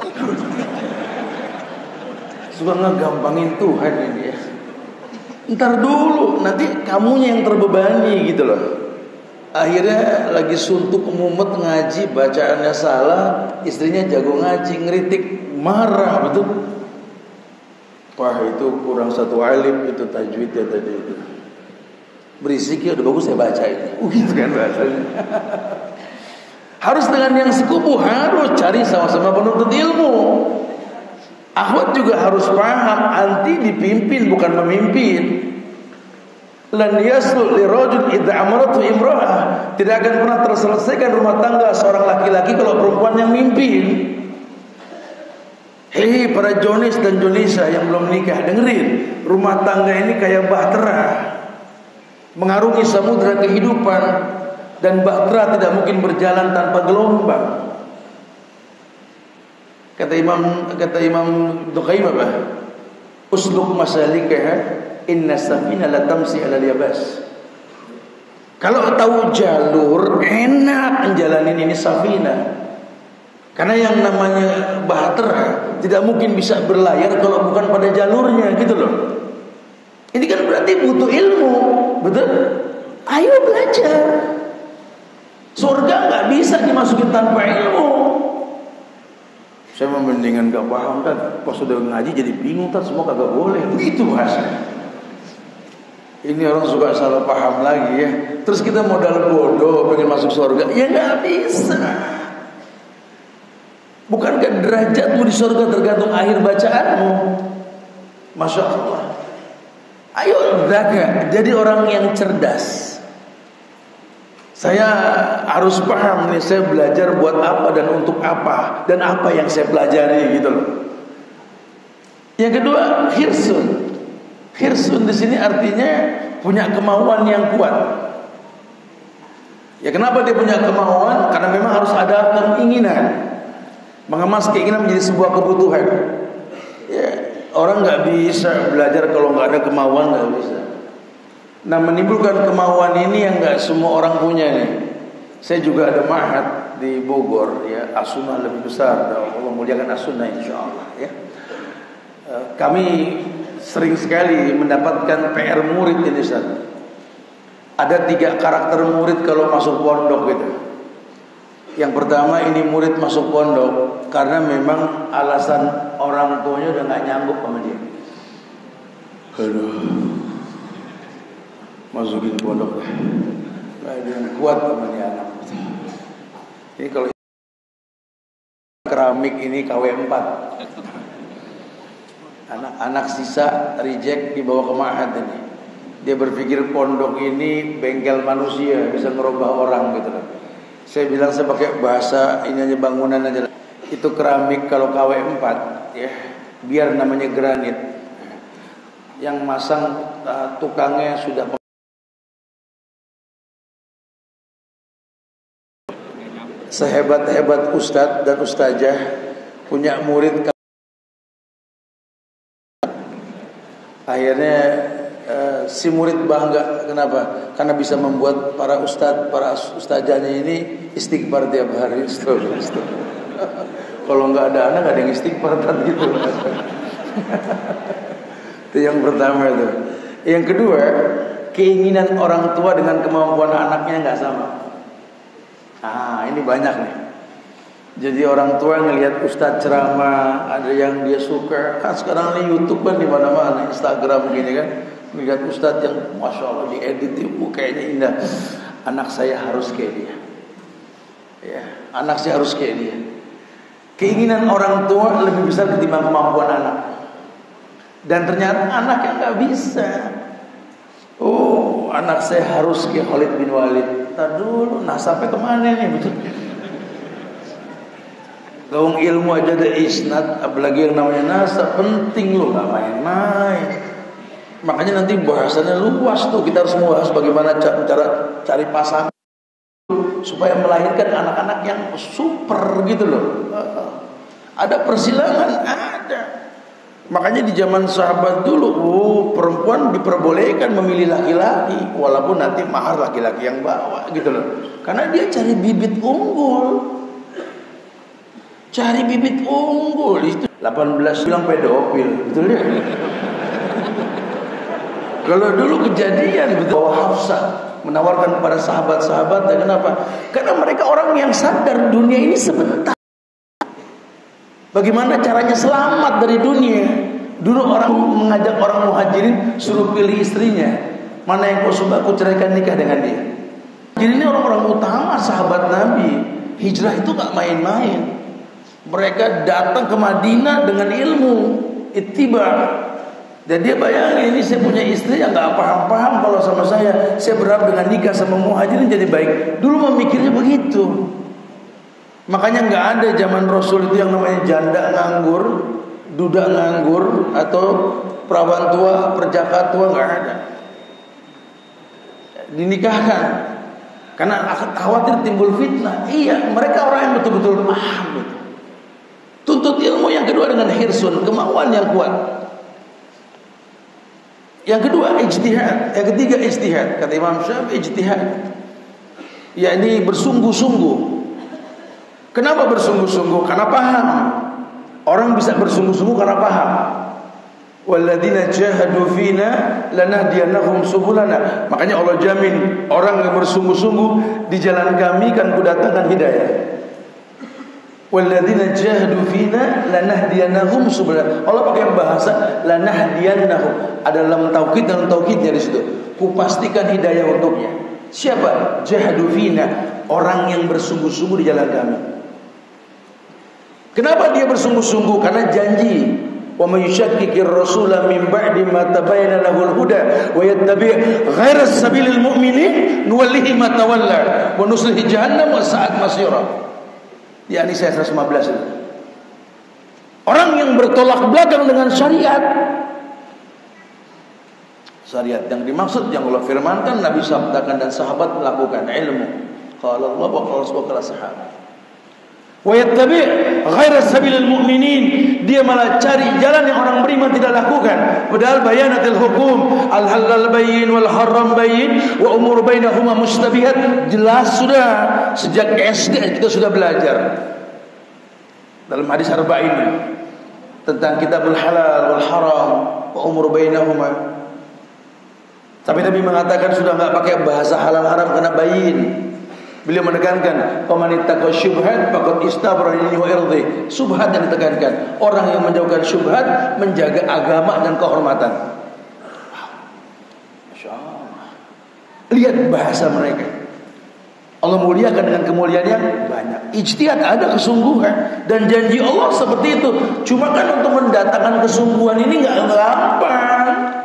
Suka ngegampangin Tuhan ini ya. Ntar dulu, nanti kamunya yang terbebani gitu loh. Akhirnya lagi suntuk mumet ngaji, bacaannya salah, istrinya jago ngaji, ngeritik, marah betul. Wah itu kurang satu alim itu tajwidnya tadi itu. Berisik ya, udah bagus saya baca ini. Gitu kan bahasanya. Harus dengan yang sekufu, harus cari sama-sama penuntut ilmu. Akhwat juga harus paham, anti dipimpin bukan memimpin. Lan yaslu li rajul idza amaratu imra'ah, tidak akan pernah terselesaikan rumah tangga seorang laki-laki kalau perempuan yang mimpin. Hei para Jonis dan Jonisa yang belum nikah, dengerin. Rumah tangga ini kayak bahtera, mengarungi samudra kehidupan, dan bahtera tidak mungkin berjalan tanpa gelombang. Kata Imam Duqaim apa? Usluk masalikaha inna safina la tamsi ala yabas. Kalau tahu jalur, enak menjalanin ini safina. Karena yang namanya bahtera tidak mungkin bisa berlayar kalau bukan pada jalurnya, gitu loh. Ini kan berarti butuh ilmu, betul? Ayo belajar. Surga nggak bisa dimasukin tanpa ilmu. Saya mendingan gak paham kan, pas sudah ngaji jadi bingung kan, semua kagak boleh. Begitu bahasa. Ini orang suka salah paham lagi ya. Terus kita modal bodoh pengen masuk surga, ya nggak bisa. Bukankah derajatmu di surga tergantung akhir bacaanmu? Masya Allah. Ayo zakat, jadi orang yang cerdas. Saya harus paham nih, saya belajar buat apa dan untuk apa, dan apa yang saya pelajari, gitu loh. Yang kedua, hirsun. Hirsun di sini artinya punya kemauan yang kuat. Ya kenapa dia punya kemauan? Karena memang harus ada keinginan. Mengemas keinginan menjadi sebuah kebutuhan. Ya, orang nggak bisa belajar kalau nggak ada kemauan, nggak bisa. Nah, menimbulkan kemauan ini yang nggak semua orang punya nih. Saya juga ada ma'had di Bogor, ya, As-Sunnah lebih besar. Allah muliakan As-Sunnah insyaallah, ya. Kami sering sekali mendapatkan PR murid ini, Ustaz. Ada 3 karakter murid kalau masuk pondok gitu. Yang pertama, ini murid masuk pondok karena memang alasan orang tuanya udah nggak nyanggup sama dia. Aduh, masukin pondok, nggak ada yang kuat sama dia anak. Ini kalau keramik ini KW4, anak-anak sisa reject dibawa ke ma'had ini. Dia berpikir pondok ini bengkel manusia, bisa ngerubah orang gitu loh. Saya bilang, saya pakai bahasa ini aja, bangunan aja. Itu keramik kalau KW4 ya, biar namanya granit. Yang masang tukangnya sudah sehebat-hebat ustadz dan ustazah punya murid. Akhirnya si murid bangga. Kenapa? Karena bisa membuat para ustadz, para ustazahnya ini istighfar tiap hari. Kalau nggak ada anak, nggak ada yang istighfar gitu. Itu yang pertama itu. Yang kedua, keinginan orang tua dengan kemampuan anaknya nggak sama. Ini banyak nih. Jadi orang tua ngelihat ustadz ceramah, ada yang dia suka. Kan sekarang nih YouTube kan di mana-mana, Instagram gini kan. Melihat ustadz yang masya Allah diedit itu kayaknya indah. Anak saya harus kayak dia. Ya, anak saya harus kayak dia. Keinginan orang tua lebih besar ketimbang kemampuan anak. Dan ternyata anaknya nggak bisa. Oh, anak saya harus kayak Khalid bin Walid. Ntar dulu, sampai kemana nih betul? Gaung ilmu aja ada isnad, apalagi yang namanya nasab, penting loh, nggak main-main. Makanya nanti bahasannya luas tuh. Kita harus membahas bagaimana cara cari pasangan supaya melahirkan anak-anak yang super gitu loh. Ada persilangan, ada. Makanya di zaman sahabat dulu, perempuan diperbolehkan memilih laki-laki, walaupun nanti mahar laki-laki yang bawa gitu loh. Karena dia cari bibit unggul. Cari bibit unggul itu 18 bilang pedofil, betul ya? Kalau dulu kejadian betul, bahwa Hafsah menawarkan kepada sahabat-sahabatnya. Kenapa? Karena mereka orang yang sadar dunia ini sebentar. Bagaimana caranya selamat dari dunia? Dulu orang mengajak orang muhajirin suruh pilih istrinya. Mana yang kau suka, aku ceraikan, nikah dengan dia. Jadi ini orang-orang utama sahabat Nabi. Hijrah itu gak main-main. Mereka datang ke Madinah dengan ilmu ittiba. Dan dia bayangin, ini saya punya istri yang gak paham-paham kalau sama saya berharap dengan nikah sama muhajirin jadi baik. Dulu memikirnya begitu. Makanya gak ada zaman Rasul itu yang namanya janda nganggur duda nganggur atau perawan tua, perjaka tua, nggak ada. Dinikahkan karena khawatir timbul fitnah. Iya, mereka orang yang betul-betul paham gitu. Tuntut ilmu. Yang kedua dengan hirsun, kemauan yang kuat. Yang kedua ijtihad, yang ketiga ijtihad. Kata Imam Syafi'i ijtihad, yakni bersungguh-sungguh. Kenapa bersungguh-sungguh? Karena paham. Orang bisa bersungguh-sungguh karena paham. Walladzina jahadu fina lanahdiyannahum subulana. Makanya Allah jamin orang yang bersungguh-sungguh di jalan kami kan kudatangkan hidayah. Walladzina jahadu fina lanahdiyannahum subulana. Allah pakai bahasa lanahdiyannahum. Ada dalam taukid dan taukidnya di situ. Kupastikan hidayah untuknya. Siapa? Jahadu fina, orang yang bersungguh-sungguh di jalan kami. Kenapa dia bersungguh-sungguh? Karena janji. Wa may yushakkikir rasula min ba'di ma tabayyana lahul huda wa yattabi' ghayra sabilil mu'minin nuwallihi ma tawalla wa nuslihi jahannam wa sa'at masira. Ya, ini saya 115 itu. Orang yang bertolak belakang dengan syariat. Syariat yang dimaksud yang Allah firmankan, Nabi sabdakan dan sahabat melakukan ilmu. Qala Allah wa qala Rasulullah sahabat. Wa yattabi' ghaira sabilil mu'minin, dia malah cari jalan yang orang beriman tidak lakukan. Padahal bayanatil hukum, al halal bayyin wal haram bayyin wa umur bainahuma mustabihat. Jelas sudah sejak SD kita sudah belajar dalam hadis arba'in tentang kitabul halal wal haram wa umur bainahuma. Tapi Nabi mengatakan sudah enggak pakai bahasa halal haram karena bayyin. Beliau menekankan faman ittaqa syubhat faqad istabra li wa irdi. Syubhat yang ditekankan, orang yang menjauhkan syubhat menjaga agama dan kehormatan. Masyaallah. Lihat bahasa mereka. Allah muliakan dengan kemuliaan yang banyak. Ijtihad, ada kesungguhan dan janji Allah seperti itu. Cuma kan untuk mendatangkan kesungguhan ini enggak gampang.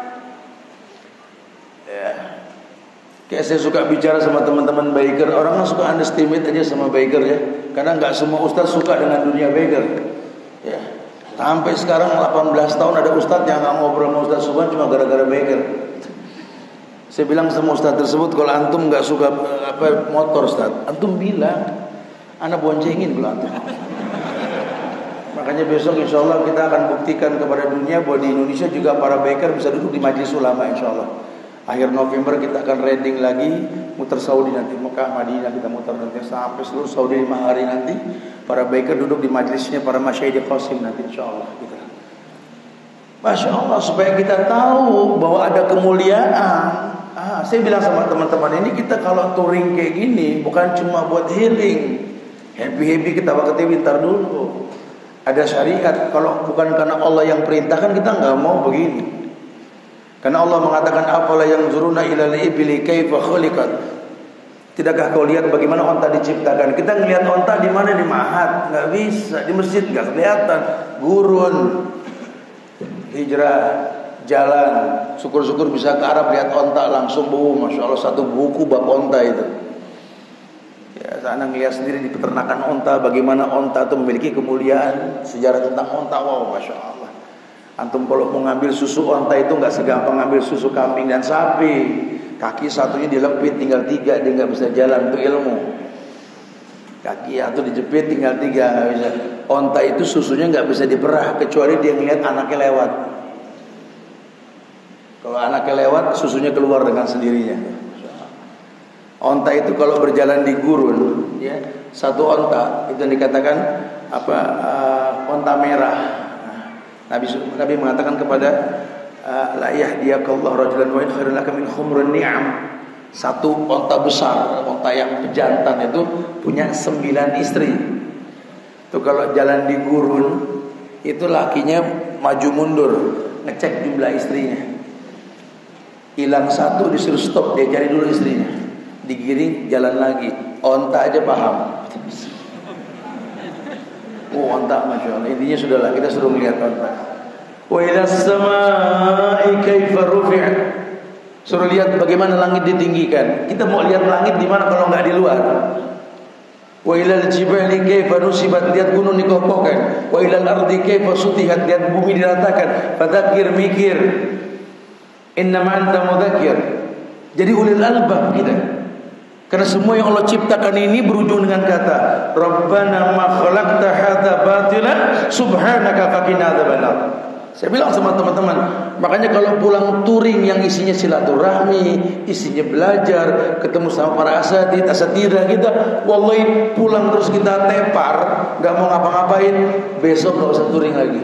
Kayak saya suka bicara sama teman-teman biker, orang kan suka underestimate aja sama biker ya, karena nggak semua ustaz suka dengan dunia biker. Ya, sampai sekarang 18 tahun ada ustaz yang nggak ngobrol sama Ustaz Subhan cuma gara-gara biker. Saya bilang sama ustaz tersebut, kalau antum nggak suka motor ustaz, antum bilang, ana boncengin kalau antum. Makanya besok insya Allah kita akan buktikan kepada dunia bahwa di Indonesia juga para biker bisa duduk di majelis ulama insya Allah. Akhir November kita akan raiding lagi, muter Saudi nanti, Mekah, Madinah kita muter nanti sampai seluruh Saudi 5 hari nanti. Para biker duduk di majelisnya para masyayikh Qasim nanti insyaallah gitu. Masya Allah, supaya kita tahu bahwa ada kemuliaan. Saya bilang sama teman-teman ini, kita kalau touring kayak gini bukan cuma buat healing, happy kita pakai pintar dulu. Ada syariat. Kalau bukan karena Allah yang perintahkan kita nggak mau begini. Karena Allah mengatakan afala yanzuruna ilal ibli kaifa khuliqat. Tidakkah kau lihat bagaimana onta diciptakan? Kita ngelihat onta di mana? Di mahat, enggak bisa. Di masjid enggak kelihatan. Gurun. Hijrah, jalan. Syukur-syukur bisa ke Arab lihat onta langsung. Masya Allah, satu buku bab onta itu. Ya, saya ngelihat sendiri di peternakan onta, bagaimana onta itu memiliki kemuliaan. Sejarah tentang onta, wow, Masya Allah. Antum kalau mau ngambil susu onta itu nggak segampang ngambil susu kambing dan sapi. Kaki satunya dilepit tinggal 3, dia nggak bisa jalan, itu ilmu. Kaki satu dijepit tinggal 3, nggak bisa. Onta itu susunya nggak bisa diperah kecuali dia ngelihat anaknya lewat. Kalau anaknya lewat, susunya keluar dengan sendirinya. Onta itu kalau berjalan di gurun, ya, satu onta itu dikatakan onta merah. Nabi mengatakan kepada la yahdiyakallahu rajulan wa khairun laka min khumrun ni'am. Satu onta besar, onta yang pejantan itu punya 9 istri. Itu kalau jalan di gurun, itu lakinya maju mundur, ngecek jumlah istrinya. Hilang satu disuruh stop, dia cari dulu istrinya. Digiring jalan lagi. Onta aja paham. Onta, Masya Allah. Intinya sudahlah, kita suruh melihat onta. Wa ilas samaa'i kaifa rufi'at. Suruh lihat bagaimana langit ditinggikan. Kita mau lihat langit di mana kalau enggak di luar? Wa ilal jibali kaifa nusibat, lihat gunung dikokohkan. Wa ilal ardi kaifa sutihat, lihat bumi diratakan. Fadzakir, mikir. Innama anta mudzakir. Jadi ulil albab kita. Karena semua yang Allah ciptakan ini berujung dengan kata Rabbana ma khalaqta hadza batila subhanaka faqina adzabannar. Saya bilang sama teman-teman, makanya kalau pulang touring yang isinya silaturahmi, isinya belajar, ketemu sama para asatidzah kita, wallahi pulang terus kita tepar, enggak mau ngapa-ngapain, besok enggak usah touring lagi.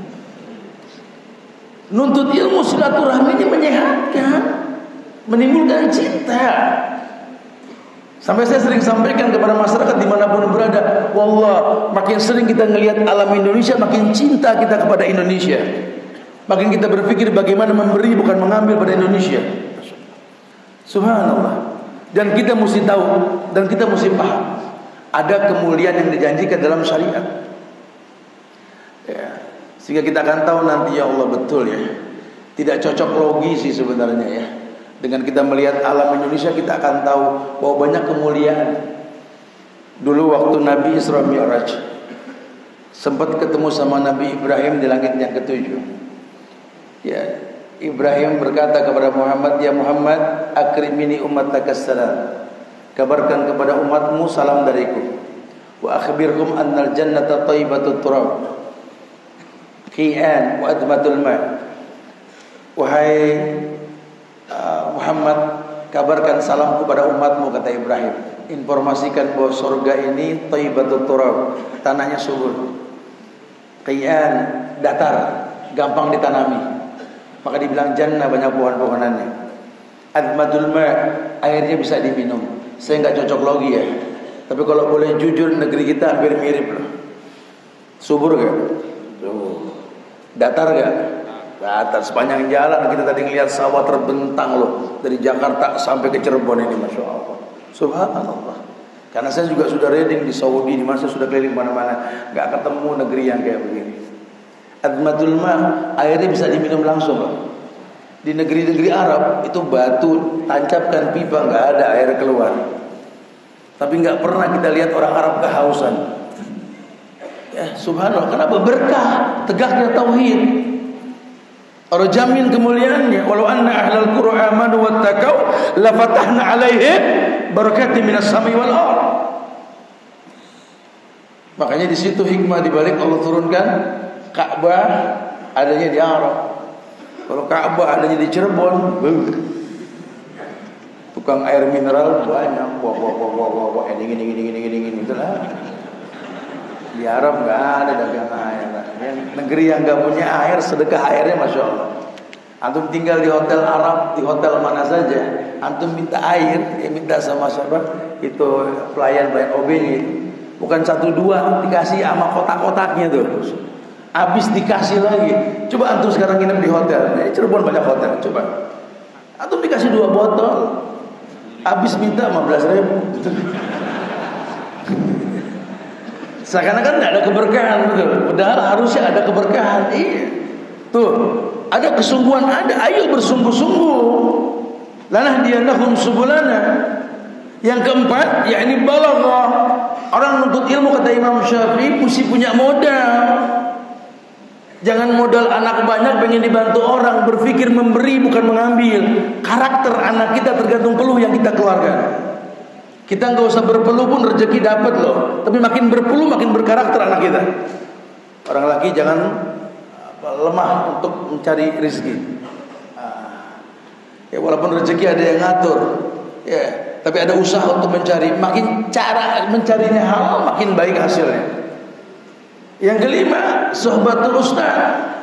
Nuntut ilmu silaturahminya menyehatkan, menimbulkan cinta. Sampai saya sering sampaikan kepada masyarakat dimanapun berada, wallah, makin sering kita ngelihat alam Indonesia, makin cinta kita kepada Indonesia. Makin kita berpikir bagaimana memberi bukan mengambil pada Indonesia. Subhanallah. Dan kita mesti tahu, dan kita mesti paham, ada kemuliaan yang dijanjikan dalam syariat. Ya. Sehingga kita akan tahu nanti, ya Allah, betul ya. Tidak cocok logi sih sebenarnya ya. Dengan kita melihat alam Indonesia, kita akan tahu bahwa banyak kemuliaan. Dulu waktu Nabi Isra Mi'raj, sempat ketemu sama Nabi Ibrahim di langit yang ketujuh. Ya, Ibrahim berkata kepada Muhammad, ya Muhammad, akrimini ummataka salam. Kabarkan kepada umatmu salam dariku. Wa akhbirhum annal jannata thayyibatut turab. Qi'an wa admatul ma'. Wahai Muhammad, kabarkan salam kepada umatmu, kata Ibrahim. Informasikan bahwa surga ini thayyibatut turab, tanahnya subur. Qi'an, datar, gampang ditanami. Maka dibilang jannah, banyak pohon-pohonannya. Admatul ma', airnya bisa diminum. Saya enggak cocok logi ya, tapi kalau boleh jujur, negeri kita hampir mirip loh. Subur gak? Datar gak? Datar. Sepanjang jalan kita tadi ngelihat sawah terbentang loh, dari Jakarta sampai ke Cirebon ini, masya Allah. Subhanallah. Karena saya juga sudah reading di Saudi, di masa sudah keliling mana-mana, nggak ketemu negeri yang kayak begini. Admatul ma', airnya bisa diminum langsung loh. Di negeri-negeri Arab itu batu, tancapkan pipa, nggak ada air keluar. Tapi nggak pernah kita lihat orang Arab kehausan. Ya, subhanallah. Kenapa? Berkah, tegaknya tauhid. Allah jamin kemuliaannya. Walau anna ahlal qura amanu wattaqau la fatahna 'alaihim barakatin minas sama'i wal ardh. Makanya di situ hikmah di balik Allah turunkan Ka'bah adanya di Arab. Kalau Ka'bah adanya di Cirebon, tukang air mineral banyak. Wah, ini itulah. Di Arab nggak ada dagang air. Yang negeri yang nggak punya air, sedekah airnya, masya Allah. Antum tinggal di hotel Arab, di hotel mana saja, antum minta air, ya minta sama siapa? Itu pelayan OB-nya. Bukan 1-2 dikasih sama kotak-kotaknya tuh. Habis dikasih lagi. Coba antum sekarang nginep di hotel. Ini Cirebon banyak hotel. Coba antum dikasih 2 botol, habis minta 15.000. Seakan-akan tidak ada keberkahan, betul. Padahal harusnya ada keberkahan. Iya. Tuh, ada kesungguhan, ada. Ayo bersungguh-sungguh. Lanahdiyannahum subulana. Yang keempat, yakni balaghah. Orang menuntut ilmu, kata Imam Syafi'i, mesti punya modal. Jangan modal anak banyak pengen dibantu orang, berpikir memberi bukan mengambil. Karakter anak kita tergantung peluh yang kita keluarkan. Kita nggak usah berpeluh pun rezeki dapat loh. Tapi makin berpeluh makin berkarakter anak kita. Orang laki jangan lemah untuk mencari rezeki. Ya walaupun rezeki ada yang ngatur, ya, tapi ada usaha untuk mencari. Makin cara mencarinya halal, makin baik hasilnya. Yang kelima, sohbatul ustaz.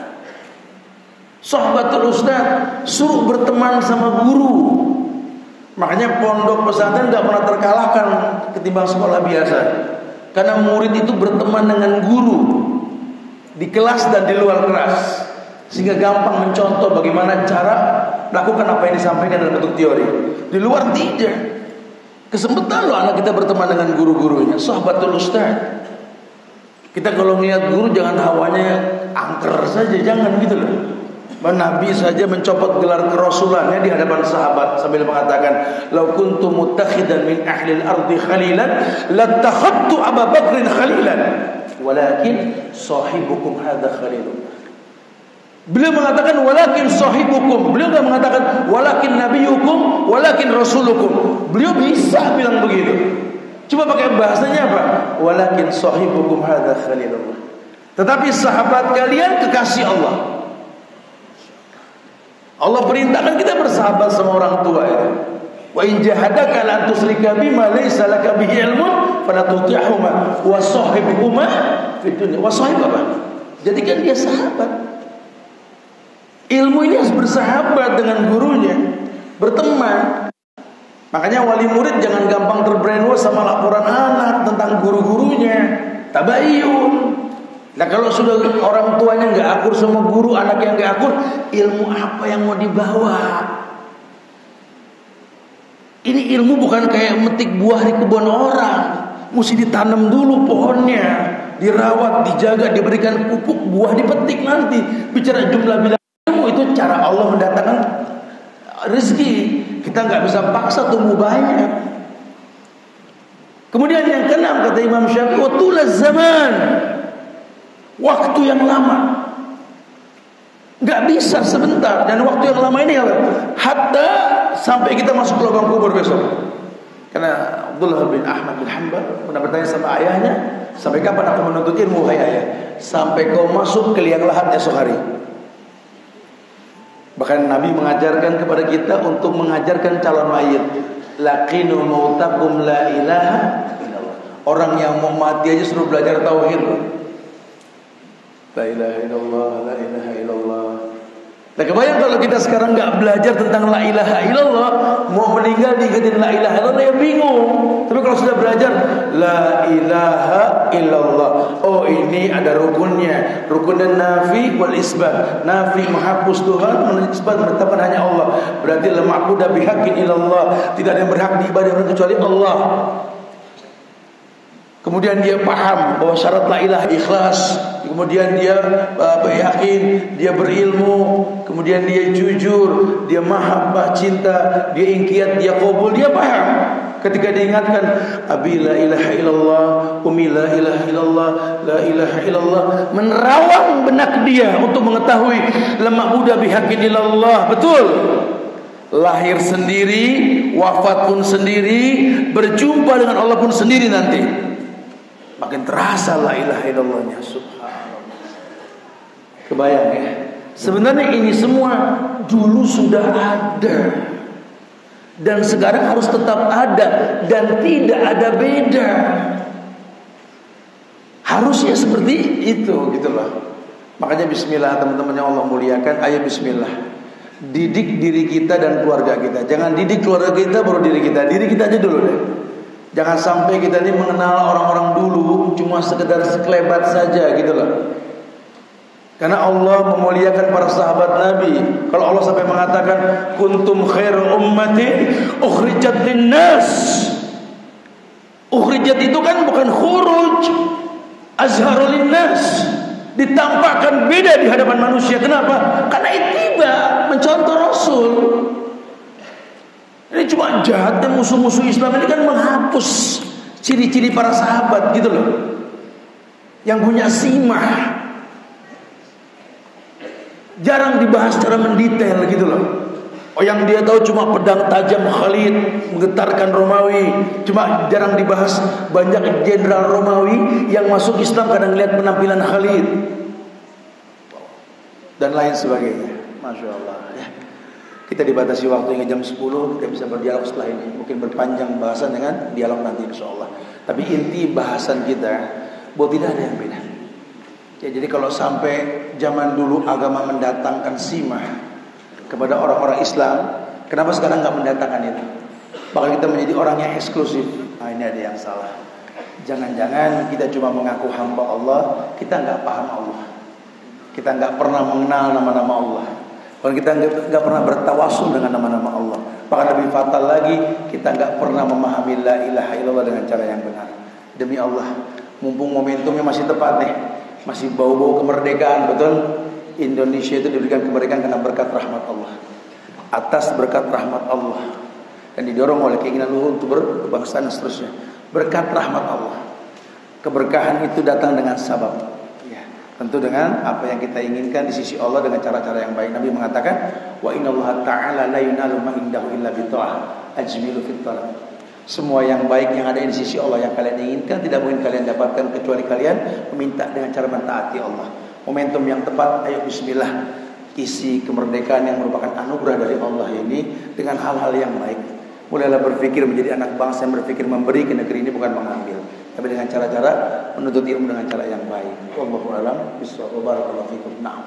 Sohbatul ustaz, suruh berteman sama guru. Makanya pondok pesantren tidak pernah terkalahkan ketimbang sekolah biasa. Karena murid itu berteman dengan guru di kelas dan di luar kelas, sehingga gampang mencontoh bagaimana cara melakukan apa yang disampaikan dalam bentuk teori. Di luar tidak. Kesempatan loh anak kita berteman dengan guru-gurunya. Sohbatul ustaz. Kita kalau melihat guru jangan hawanya angker saja, jangan gitu loh. Nabi saja mencopot gelar kerasulannya di hadapan sahabat sambil mengatakan, "Lau kuntu muttakhidan min ahli al-ardi khalilan, lattakhadtu Abu Bakrin khalilan, walakin sahibukum hadza khalilun." Beliau mengatakan walakin sahibukum. Beliau enggak mengatakan walakin nabiyukum, walakin rasulukum. Beliau bisa bilang begitu. Cuma pakai bahasanya apa? Walakin sahibukum hadza khalilullah. Tetapi sahabat kalian kekasih Allah. Allah perintahkan kita bersahabat sama orang tua itu. Wa in jahadaka la tusyrika bima laysa laka bihi ilmun fala tuti'huma wa sahibhuma fid dunya. Wa sahib apa? Jadikan dia sahabat. Ilmu ini harus bersahabat dengan gurunya, berteman. Makanya wali murid jangan gampang terbrainwash sama laporan anak tentang guru-gurunya. Tabayyun. Nah kalau sudah orang tuanya nggak akur sama guru, anaknya nggak akur, ilmu apa yang mau dibawa? Ini ilmu bukan kayak metik buah di kebun orang, mesti ditanam dulu pohonnya, dirawat, dijaga, diberikan pupuk, buah dipetik nanti. Bicara jumlah bilang ilmu itu cara Allah mendatangkan rezeki. Kita nggak bisa paksa tumbuh banyak. Kemudian yang keenam kata Imam Syafi'i, watulaz zaman. Waktu yang lama, nggak bisa sebentar. Dan waktu yang lama ini apa? Hatta sampai kita masuk ke lubang kubur besok. Karena Abdullah bin Ahmad bin Hanbal pernah bertanya sama ayahnya, sampai kapan aku menuntut ilmu, hai ayah? Sampai kau masuk ke liang lahat esok hari. Bahkan Nabi mengajarkan kepada kita untuk mengajarkan calon mayit, laqinu mautakum la ilaha illallah. Orang yang mau mati aja suruh belajar tauhid. La ilaha illallah, la ilaha illallah. Nah kebayang kalau kita sekarang nggak belajar tentang la ilaha illallah, mau meninggal diingetin la ilaha illallah ya bingung. Tapi kalau sudah belajar la ilaha illallah, oh ini ada rukunnya, rukunnya nafi wal isbat. Nafi menghapus Tuhan, isbat menetapkan hanya Allah. Berarti la ma'budu bihaqqin illallah, tidak ada yang berhak diibadahi kecuali Allah. Kemudian dia paham bahwa syarat la ilaha ikhlas. Kemudian dia yakin, dia berilmu. Kemudian dia jujur, dia mahabbah cinta, dia ingkiyat, dia qabul, dia paham. Ketika diingatkan abi la ilaha illallah, umi la ilaha illallah, la ilaha illallah, menerawang benak dia untuk mengetahui la ma'budu bihaqqin illallah. Betul. Lahir sendiri, wafat pun sendiri, berjumpa dengan Allah pun sendiri nanti. Makin terasa la ilaha illallahnya. Subhanallah. Kebayang ya? Sebenarnya ini semua dulu sudah ada, dan sekarang harus tetap ada, dan tidak ada beda. Harusnya seperti itu gitu loh. Makanya bismillah teman-teman yang Allah muliakan, ayo bismillah. Didik diri kita dan keluarga kita. Jangan didik keluarga kita baru diri kita. Diri kita aja dulu deh. Jangan sampai kita ini mengenal orang-orang dulu cuma sekedar sekelebat saja gitu loh. Karena Allah memuliakan para sahabat Nabi. Kalau Allah sampai mengatakan kuntum khairu ummatin ukhrijat linnas. Ukhrijat itu kan bukan khuruj, azharu linnas. Ditampakkan beda di hadapan manusia. Kenapa? Karena ittiba, mencontoh Rasul. Ini cuma jahat dan musuh-musuh Islam ini kan menghapus ciri-ciri para sahabat gitu loh, yang punya simah. Jarang dibahas secara mendetail gitu loh. Oh yang dia tahu cuma pedang tajam Khalid menggetarkan Romawi. Cuma jarang dibahas banyak jenderal Romawi yang masuk Islam kadang lihat penampilan Khalid dan lain sebagainya. Masya Allah ya. Kita dibatasi waktu hingga jam 10. Kita bisa berdialog setelah ini. Mungkin berpanjang bahasan dengan dialog nanti insya Allah. Tapi inti bahasan kita bahwa tidak ada yang beda ya. Jadi kalau sampai zaman dulu agama mendatangkan simah kepada orang-orang Islam, kenapa sekarang gak mendatangkan itu? Bahkan kita menjadi orang yang eksklusif. Nah ini ada yang salah. Jangan-jangan kita cuma mengaku hamba Allah, kita gak paham Allah. Kita gak pernah mengenal nama-nama Allah. Kalau kita nggak pernah bertawasul dengan nama-nama Allah, bahkan lebih fatal lagi, kita nggak pernah memahami la ilaha illallah dengan cara yang benar. Demi Allah, mumpung momentumnya masih tepat nih, masih bau-bau kemerdekaan, betul? Indonesia itu diberikan kemerdekaan karena berkat rahmat Allah. Atas berkat rahmat Allah. Dan didorong oleh keinginan luhur untuk berkebangsaan dan seterusnya. Berkat rahmat Allah. Keberkahan itu datang dengan sabab. Ya, tentu dengan apa yang kita inginkan di sisi Allah dengan cara-cara yang baik. Nabi mengatakan, wa innallaha ta'ala la yunalu ma indahu illa bi ta'ah ajmilu fit talab. Semua yang baik yang ada di sisi Allah yang kalian inginkan tidak mungkin kalian dapatkan kecuali kalian meminta dengan cara mentaati Allah. Momentum yang tepat, ayo bismillah, isi kemerdekaan yang merupakan anugerah dari Allah ini dengan hal-hal yang baik. Mulailah berpikir menjadi anak bangsa yang berpikir memberi ke negeri ini bukan mengambil, tapi dengan cara-cara menuntut ilmu dengan cara yang baik. Wallahu a'lam bishawab. Barakallahu fikum. Na'am.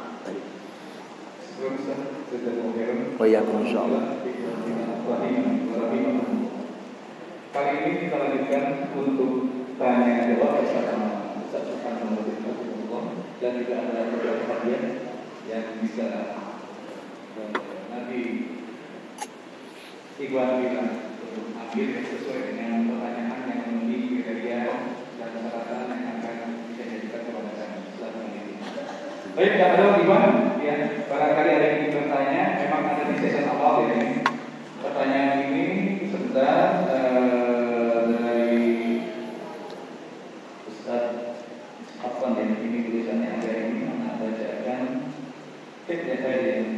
Wa iyyakum insyaallah. Kali ini kita lanjutkan untuk tanya jawab bersama Ustaz Subhanallah dan juga ada beberapa hadiah yang bisa nanti Ikhwan kita untuk ambil sesuai dengan pertanyaan yang memenuhi kriteria dan syarat yang akan kita jadikan kepada kami selama ini. Baik, tidak ada Ikhwan, ya barangkali ada yang ingin bertanya, memang ada di sesi awal ya ini. Pertanyaan ini sebentar dari Ustaz Afwan ya, ini tulisannya ada ini, mana bacakan ya saya ini.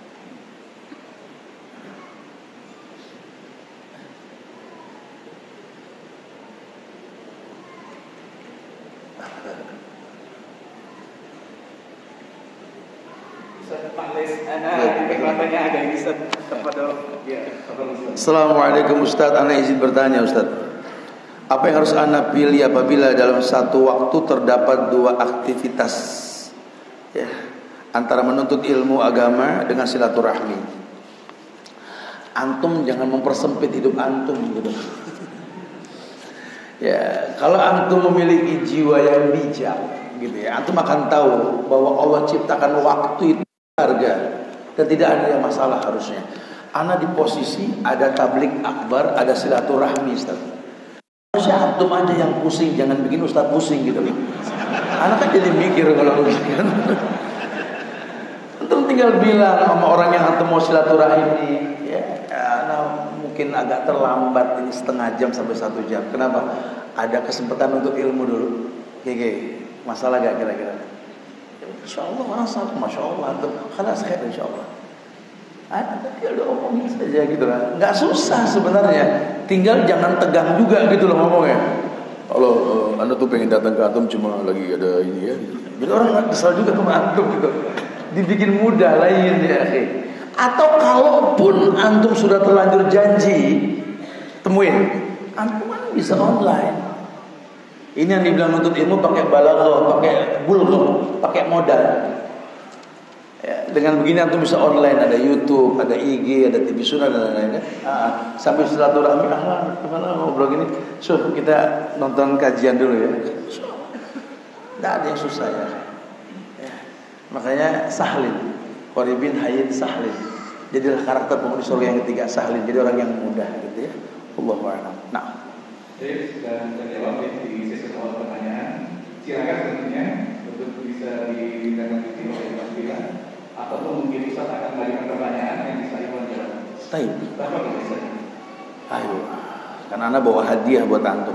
Assalamualaikum Ustaz, ana izin bertanya Ustaz. Apa yang harus ana pilih apabila dalam satu waktu terdapat dua aktivitas, ya, antara menuntut ilmu agama dengan silaturahmi? Antum jangan mempersempit hidup antum gitu. Ya, kalau antum memiliki jiwa yang bijak gitu ya, antum akan tahu bahwa Allah ciptakan waktu itu harga dan tidak ada yang masalah harusnya. Ana di posisi ada tablik akbar, ada silaturahmi Ustaz. Harusnya antum ada yang pusing, jangan bikin Ustaz pusing gitu nih. Ana kan jadi mikir kalau begini. Antum tinggal bilang sama orang yang antum mau silaturahmi, ya, ana mungkin agak terlambat ini setengah jam sampai 1 jam. Kenapa? Ada kesempatan untuk ilmu dulu. Oke. Masalah gak kira-kira? Insyaallah masalah, masyaallah antum. Khalas khair insyaallah. Tapi udah omongin saja gitu lah. Nggak susah sebenarnya. Tinggal jangan tegang juga gitu loh ngomongnya. Kalau anda tuh pengen datang ke antum cuma lagi ada ini ya. Jadi orang nggak kesal juga sama antum gitu. Dibikin mudah lain ya. Atau kalaupun antum sudah terlanjur janji, temuin. Antum kan bisa online. Ini yang dibilang nuntut ilmu pakai balaghah, pakai bulghah, pakai modal. Ya, dengan begini antum bisa online, ada YouTube, ada IG, ada TV Sunnah dan lain-lain. Sambil silaturahmi, kemana ngobrol gini, kita nonton kajian dulu ya. Tidak ada yang susah ya. Makanya sahlin, qaribin hayyin sahlin. Jadilah karakter penghuni surga yang ketiga, sahlin. Jadi orang yang mudah gitu ya. Allahu a'lam. Nah. Jadi sudah terjawab di sesi awal pertanyaan. Silakan tentunya untuk bisa ditanggapi oleh Mas Bila. Ataupun mungkin Ustaz akan memberikan pertanyaan yang bisa Iwan jawab. Baik. Berapa bisa? Ayo, karena ana bawa hadiah buat antum.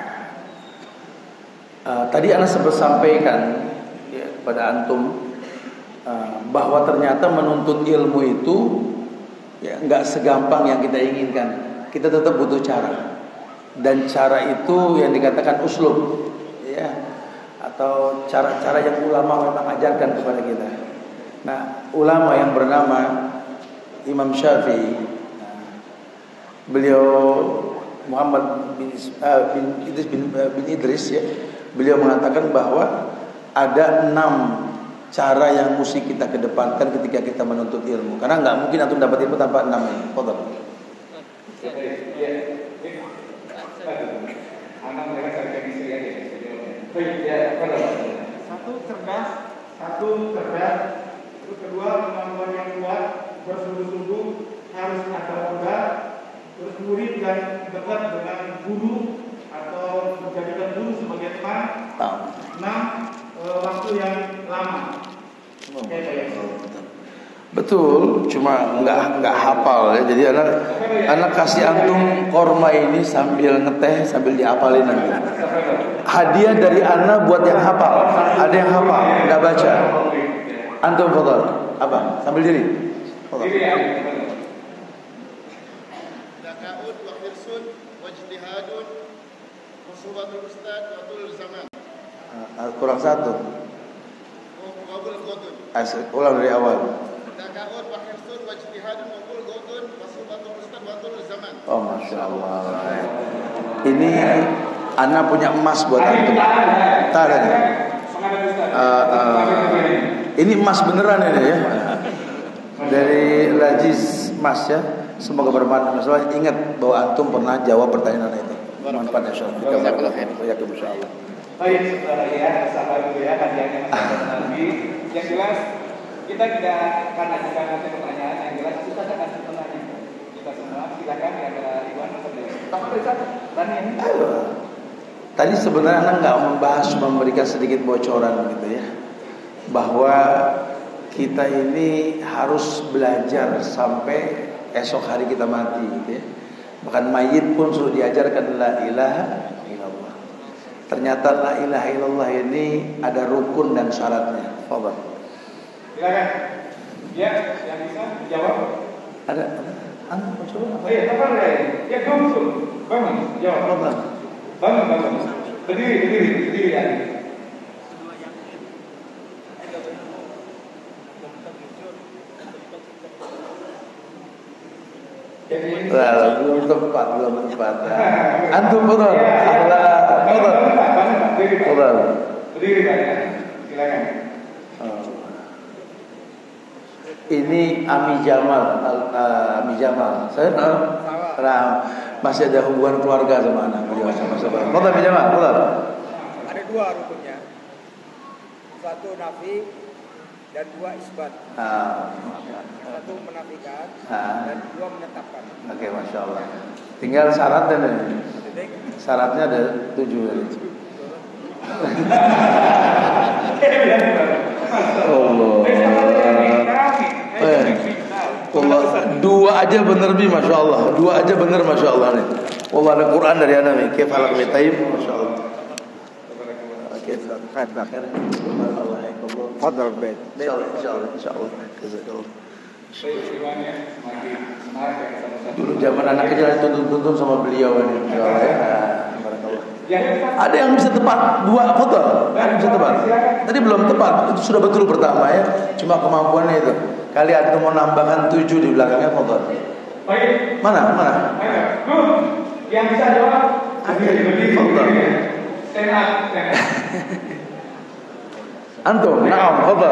Tadi ana sempat sampaikan ya, kepada antum bahwa ternyata menuntut ilmu itu ya nggak segampang yang kita inginkan. Kita tetap butuh cara. Dan cara itu yang dikatakan uslub, ya, atau cara-cara yang ulama memang ajarkan kepada kita. Nah, ulama yang bernama Imam Syafi'i, beliau Muhammad bin Idris ya, beliau mengatakan bahwa ada 6 cara yang mesti kita kedepankan ketika kita menuntut ilmu. Karena nggak mungkin antum dapat ilmu tanpa 6 ini. Fadhal. Satu cerdas, terus kedua kemampuan yang kuat, bersungguh-sungguh, harus ada modal, terus murid dan dekat dengan guru atau menjadikan guru sebagai teman. 6. Waktu yang lama. Oke, baik. Betul, cuma nggak hafal ya. Jadi anak kasih antum korma ini sambil ngeteh sambil diapalin nanti. Hadiah dari anak buat yang hafal. Ada yang hafal, nggak baca. Antum fadhal. Apa? Sambil diri. Fadhal. Dakaun wa hirsun wa ijtihadun musubatul ustad wa tul zaman. Kurang satu. Wabul qadun. Ulang dari awal. Dakaun wa hirsun wa ijtihadun wabul qadun musubatul ustad wa tul zaman. Oh, masya Allah. Ini anak punya emas buat antum. Tak ada. Ini emas beneran ini ya. Dari Lajiz Mas ya. Semoga bermanfaat. Masalah ingat bahwa antum pernah jawab pertanyaan itu. Bermanfaat insyaallah. Insyaallah. Baik, saudara ya, sahabat dulu ya, kajiannya masih lagi. Yang jelas kita tidak akan ajukan nanti pertanyaan. Yang jelas kita akan kasih pertanyaan. Kita semua silakan ya, ada Iwan atau Dewi. Kamu dari sana? Tanya. Tadi sebenarnya anak nggak membahas, memberikan sedikit bocoran gitu ya, bahwa kita ini harus belajar sampai esok hari kita mati gitu ya. Bahkan mayit pun sudah diajarkan la ilaha illallah. Ternyata la ilaha illallah ini ada rukun dan syaratnya. Fadhal. Silakan. Ya, yang bisa jawab. Ada. Anak mau coba? Oh iya, apa ya? Ya, dulu. Bangun, jawab. Fadhal. Bangun. Berdiri ya. Belum tempat. Antum betul. Betul. Berdiri ya. Silakan. Ini Ami Jamal. Saya masih ada hubungan keluarga sama anak beliau sama-sama. Betul Ami Jamal, betul. Ada dua rukunnya. Satu nafi dan dua isbat. Satu menafikan dan dua menetapkan. Oke, masya Allah. Tinggal syaratnya nih. Syaratnya ada 7 tadi. Allah. Dua aja bener bi, masya Allah. Dua aja bener, masya Allah nih. Allah ada Quran dari anak nih. Kefalak mitaib, masya Allah. Oke, akhir. Fadal bait. Insyaallah. Dulu zaman anak kecil dituntun sama beliau ini. Insyaallah ya. Barakallah. Ada yang bisa tepat 2 foto, ada yang bisa tepat. Tadi belum tepat, itu sudah betul pertama ya. Cuma kemampuannya itu. Kali ada mau nambahkan 7 di belakangnya foto. Baik. Mana? Ayo. Yang bisa jawab. Berdiri. Stand up. Antum, na'am, fadhal.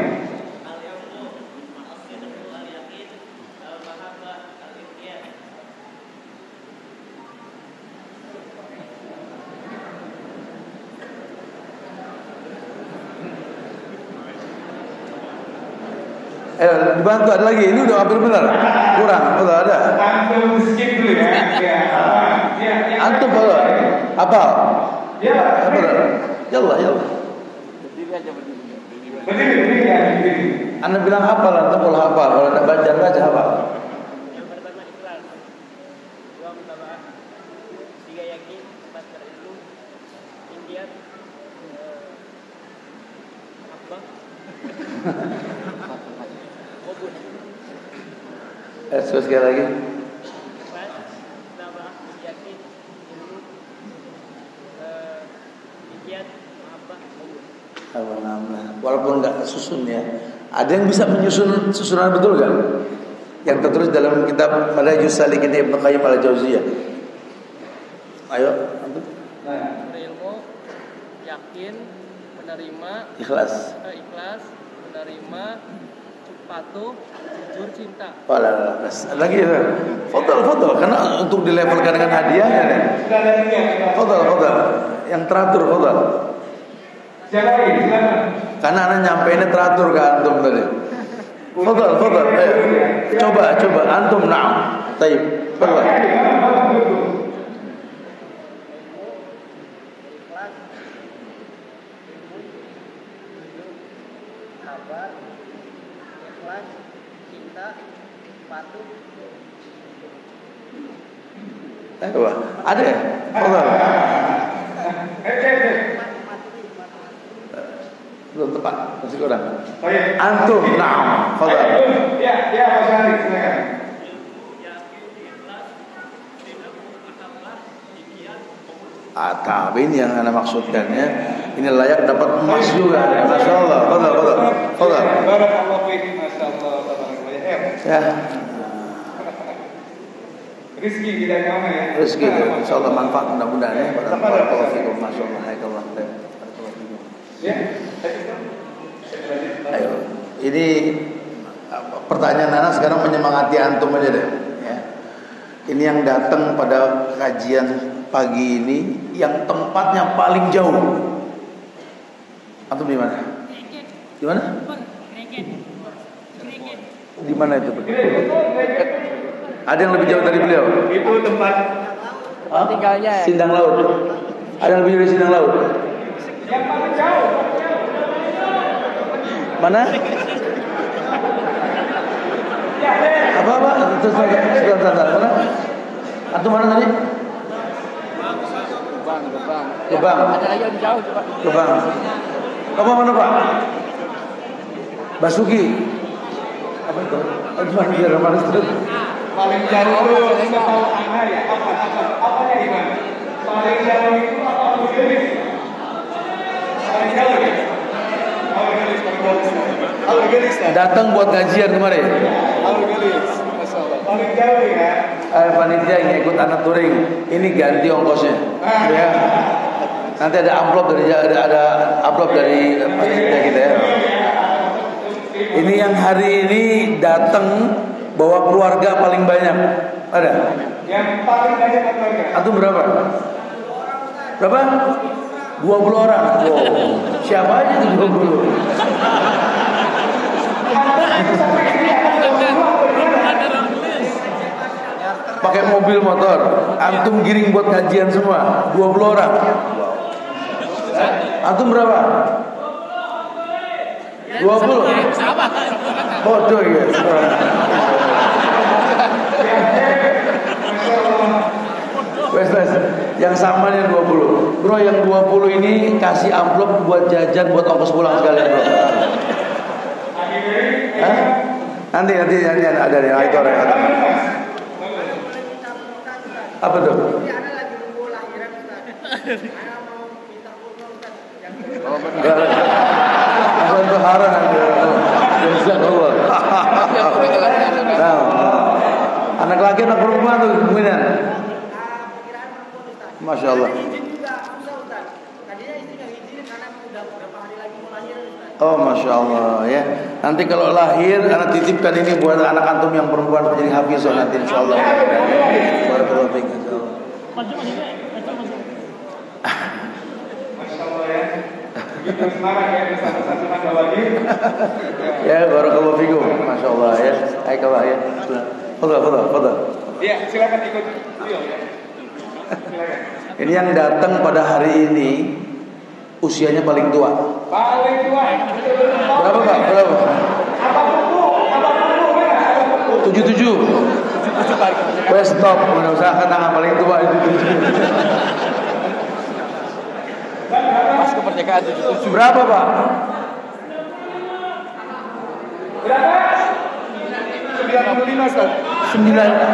Dibantu ada lagi. Ini udah hampir benar. Kurang, betul ada. Antum skip dulu ya. Antum betul. Apa? Ya. Benar. Yallah. Berdiri ya. Anda bilang hafal, antum kalau hafal. Kalau tidak baca hafal. Yang pertama ikhlas, 2 mutaba'ah, 3 yakin, 4 berilmu, Indian, apa? Obun. Sekali lagi. Ikhlas, mutaba'ah, yakin, ilmu, Indian, apa? Obun. Walaupun nggak kesusun ya. Ada yang bisa menyusun susunan betul kan? Yang tertulis dalam kitab Madhajus Salikin Ibnu Qayyim al-Jauziyah. Ayo, antum. Berilmu, yakin, menerima, Ikhlas. menerima, patuh, jujur, cinta. Lagi ya. Foto karena untuk dilevelkan dengan hadiahnya nih. Foto. Yang teratur foto. Silakan. Karena anak nyampeinnya teratur ke antum tadi. Fadal. Coba antum na'am. Baik. Fadal. Sabar, ikhlas, cinta, sepatu. Ada ya? Fadal. Belum tepat, masih kurang. Antum, na'am, fadal. Ya, Mas Andi, silakan. Tapi ini yang anda maksudkan ya. Ini layak dapat emas juga. Masya Allah. Fadal. Barakallahu fiik, masyaallah, tabarakallah. Ya. Rezeki kita kamu ya. Rezeki itu, insya Allah manfaat mudah-mudahan ya. Barakallahu fiikum, masya Allah. Ya. Ayo. Ini pertanyaan Nana sekarang menyemangati antum aja deh. Ya. Ini yang datang pada kajian pagi ini yang tempatnya paling jauh. Antum di mana? Di mana? Di mana itu? Ada yang lebih jauh dari beliau? Itu tempat tinggalnya. Sindang Laut. Ada yang lebih jauh dari Sindang Laut? yang paling jauh. Mana? Apa? Sebentar. Mana? Antum mana tadi? Gebang. Ada lagi yang jauh coba. Gebang. Kamu mana Pak? Basuki. Apa itu? Gimana biar mana itu? Paling jauh itu setahu Anda ya. Apanya di mana? Paling jauh itu apa Gelis? Paling jauh ya? Gelis. Datang buat kajian kemarin. Gelis. Paling jauh ya. Panitia yang ikut anak touring ini ganti ongkosnya. Ya. Nanti ada amplop ada amplop dari panitia kita ya. Ini yang hari ini datang bawa keluarga paling banyak. Ada? Yang paling banyak keluarga. Antum berapa? Berapa? 20 orang. Wow. Siapa aja itu 20? Pakai mobil motor. Antum giring buat kajian semua. 20 orang. Antum berapa? 20. Bodoh ya. Wes. Yang sama nih 20. Bro, yang 20 ini kasih amplop buat jajan buat ongkos pulang sekalian, bro. Hah? Nanti ada nih, itu orang ada. Apa tuh? Apa itu haram nanti? Jazakallah. Anak laki anak perempuan tuh kemungkinan. Masya Allah. Oh Masya Allah ya. Nanti kalau lahir anak titipkan ini buat anak antum yang perempuan menjadi hafiz nanti insya Allah. Barakallahu fiik. Masya Allah ya. Begitu semangat ya bersama-sama lagi. Ya barakallahu fiikum. Masya Allah ya. Ayo ya. Fadal. Iya, silakan ikut beliau ya. Silakan. Ini yang datang pada hari ini usianya paling tua. Paling tua. Berapa Pak? Berapa? Apa buku? 77. Wes stop, usahakan tangan paling tua itu 77. Pas kemerdekaan 77. Berapa Pak? Berapa? 95 Ustaz. 9.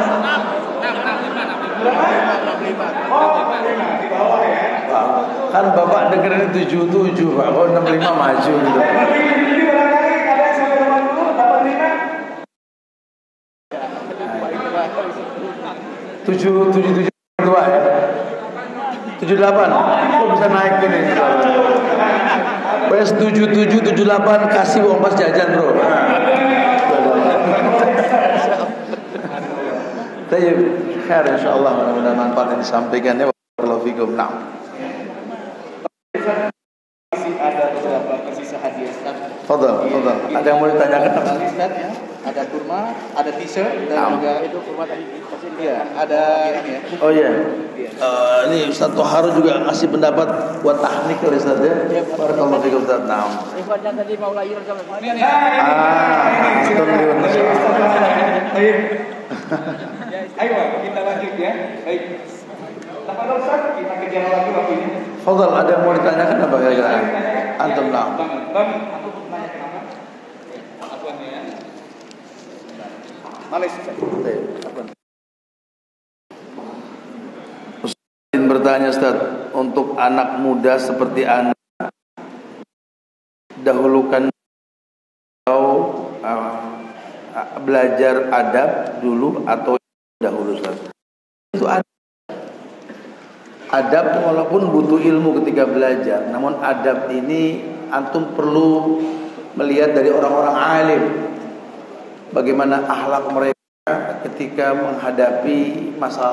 Oh, 65 di bawah ya. Pak, kan Bapak dengerin 77 Pak, kok 65 maju gitu. Jadi barangkali kalian sampai 80, 85. 77 tua ya. 78. Kok bisa naik gini? Wes 77 78 kasih ongkos jajan, Bro. Tayyib, khair insyaallah, mudah-mudahan manfaat yang disampaikan ya. Barakallahu fikum. Nah. Masih ada beberapa sisa hadiah Ustaz. Fadal. Ada yang mau ditanyakan? Kembali Ustaz ya. Ada kurma, ada t-shirt dan juga itu kurma tadi. Iya, ada ini ya. Oh iya. Ini Ustaz Tohar juga ngasih pendapat buat teknik kali Ustaz ya. Barakallahu fikum Ustaz. Naam. Ikhwannya tadi mau lahir sama Ini. Ayo kita lanjut ya. Baik. Tafadhol Ustaz, kita kejar lagi waktunya. Fadhal, ada yang mau ditanyakan apa kira-kira? Antum naam. Bang, aku mau tanya kenapa? Akuannya ya. Malaysia. Ustaz bertanya Ustaz, untuk anak muda seperti anak dahulukan belajar adab dulu atau dahulu Ustaz? Itu adab walaupun butuh ilmu ketika belajar, namun adab ini antum perlu melihat dari orang-orang alim bagaimana akhlak mereka ketika menghadapi masalah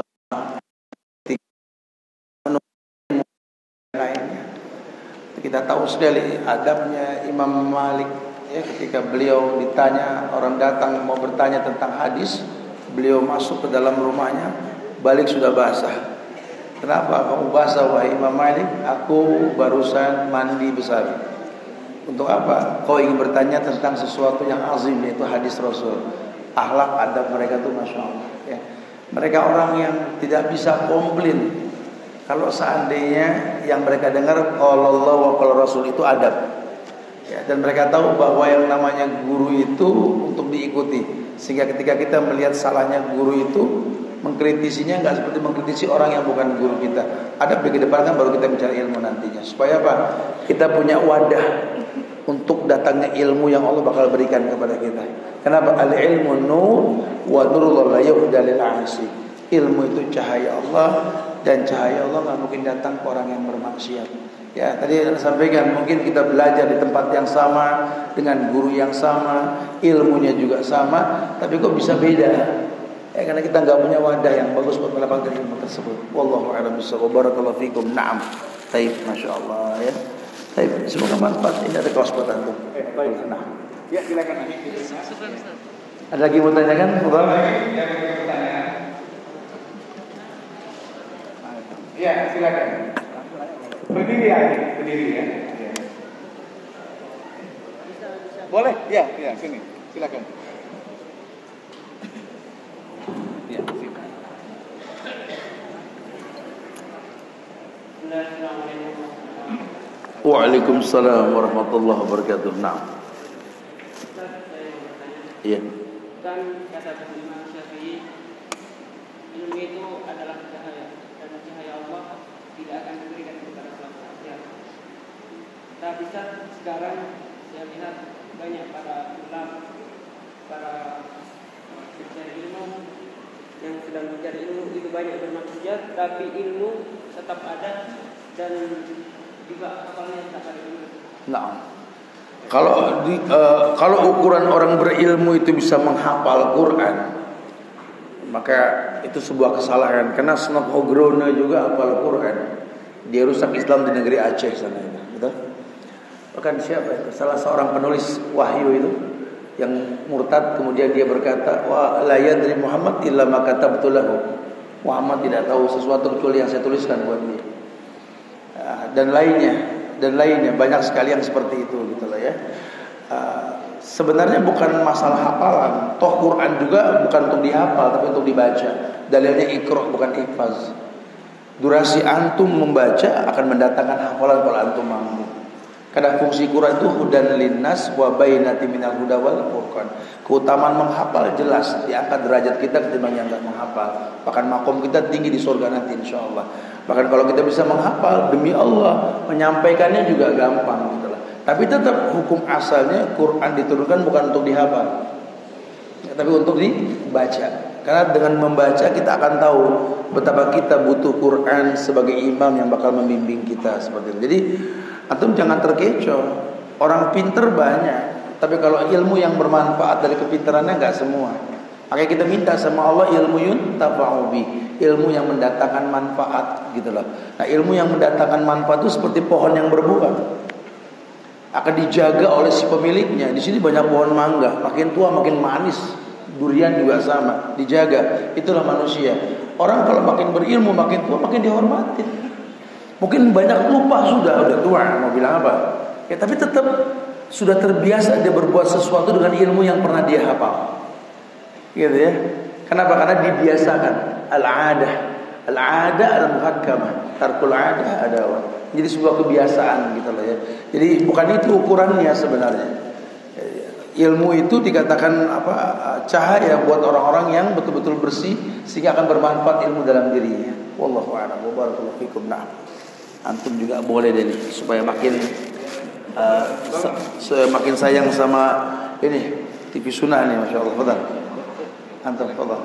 lainnya. Kita tahu sekali adabnya Imam Malik ya, ketika beliau ditanya, orang datang mau bertanya tentang hadis, beliau masuk ke dalam rumahnya, balik sudah basah. Kenapa kamu basah wahai Imam Malik? Aku barusan mandi besar. Untuk apa? Kau ingin bertanya tentang sesuatu yang azim, yaitu hadis Rasul. Akhlak adab mereka tuh Masya Allah ya. Mereka orang yang tidak bisa komplain kalau seandainya yang mereka dengar qala Allah wa qala Rasul itu adab ya, dan mereka tahu bahwa yang namanya guru itu untuk diikuti. Sehingga ketika kita melihat salahnya guru itu, mengkritisinya enggak seperti mengkritisi orang yang bukan guru kita. Adab dikedepankan, baru kita bicara ilmu nantinya. Supaya apa? Kita punya wadah untuk datangnya ilmu yang Allah bakal berikan kepada kita. Kenapa? Al-ilmu nur wa nurul la yuhda lil 'asi. Ilmu itu cahaya Allah, dan cahaya Allah enggak mungkin datang ke orang yang bermaksiat. Ya, tadi saya sampaikan, mungkin kita belajar di tempat yang sama, dengan guru yang sama, ilmunya juga sama, tapi kok bisa beda? Ya, karena kita enggak punya wadah yang bagus buat mendapatkan ilmu tersebut. Wallahu a'lam bishawab. Barakallahu fikum. Naam. Baik, masyaallah ya. Baik, semoga manfaat. Ini ada kelas buat antum. Baik. Nah. Ya, silakan. Ada lagi mau tanyakan? Ya, silakan. Berdiri ya. Boleh? Ya, sini. Silakan. Ya, sini. Waalaikumsalam warahmatullahi wabarakatuh. Naam. Iya. Kan kata Imam Syafi'i, ilmu itu adalah cahaya, dan cahaya Allah tidak akan diberikan kepada manusia. Tapi sekarang saya lihat banyak para ulama, para pencari ilmu yang sedang mencari ilmu itu banyak bermaksiat, tapi ilmu tetap ada dan juga hafalnya tetap ada ilmu. Nah, kalau ukuran orang berilmu itu bisa menghafal Quran, maka itu sebuah kesalahan. Karena Snok Ogrono juga hafal Quran, dia rusak Islam di negeri Aceh sana itu, betul? Bahkan siapa itu? Salah seorang penulis wahyu itu yang murtad, kemudian dia berkata, wa la yadri Muhammad illa ma katabtu lahu. Muhammad tidak tahu sesuatu kecuali yang saya tuliskan buat dia. Dan lainnya banyak sekali yang seperti itu gitulah ya. Sebenarnya bukan masalah hafalan. Toh Quran juga bukan untuk dihafal, tapi untuk dibaca. Dalilnya iqra bukan ihfaz. Durasi antum membaca akan mendatangkan hafalan kalau antum mampu. Karena fungsi Quran itu hudan linnas wa bainati minal huda wal furqan. Keutamaan menghafal jelas diangkat derajat kita ketimbang yang enggak menghafal. Bahkan makom kita tinggi di surga nanti insyaallah. Bahkan kalau kita bisa menghafal, demi Allah menyampaikannya juga gampang gitu lah. Tapi tetap hukum asalnya Quran diturunkan bukan untuk dihafal, tapi untuk dibaca. Karena dengan membaca kita akan tahu betapa kita butuh Quran sebagai imam yang bakal membimbing kita seperti itu. Jadi antum jangan terkecoh. Orang pinter banyak, tapi kalau ilmu yang bermanfaat dari kepintarannya enggak semua. Makanya kita minta sama Allah ilmu yuntafa'u bi, ilmu yang mendatangkan manfaat gitu loh. Nah, ilmu yang mendatangkan manfaat itu seperti pohon yang berbuah. akan dijaga oleh si pemiliknya. Di sini banyak pohon mangga, makin tua makin manis. Durian juga sama, dijaga. Itulah manusia. Orang kalau makin berilmu, makin tua, makin dihormati. Mungkin banyak lupa sudah tua, mau bilang apa? Ya tapi tetap sudah terbiasa dia berbuat sesuatu dengan ilmu yang pernah dia hafal. Gitu ya. Kenapa? Karena dibiasakan. Al-'adah. Al-'adah al-muhakkamah. Tarkul 'adah adalah. Jadi sebuah kebiasaan gitu loh ya. Jadi bukan itu ukurannya sebenarnya. Ilmu itu dikatakan cahaya buat orang-orang yang betul-betul bersih sehingga akan bermanfaat ilmu dalam dirinya. Wallahu a'lam. Wa barakallahu fikum. Nah, antum juga boleh deh nih supaya makin semakin sayang sama ini TV Sunnah nih, masya Allah. Fadal. Antum fadal.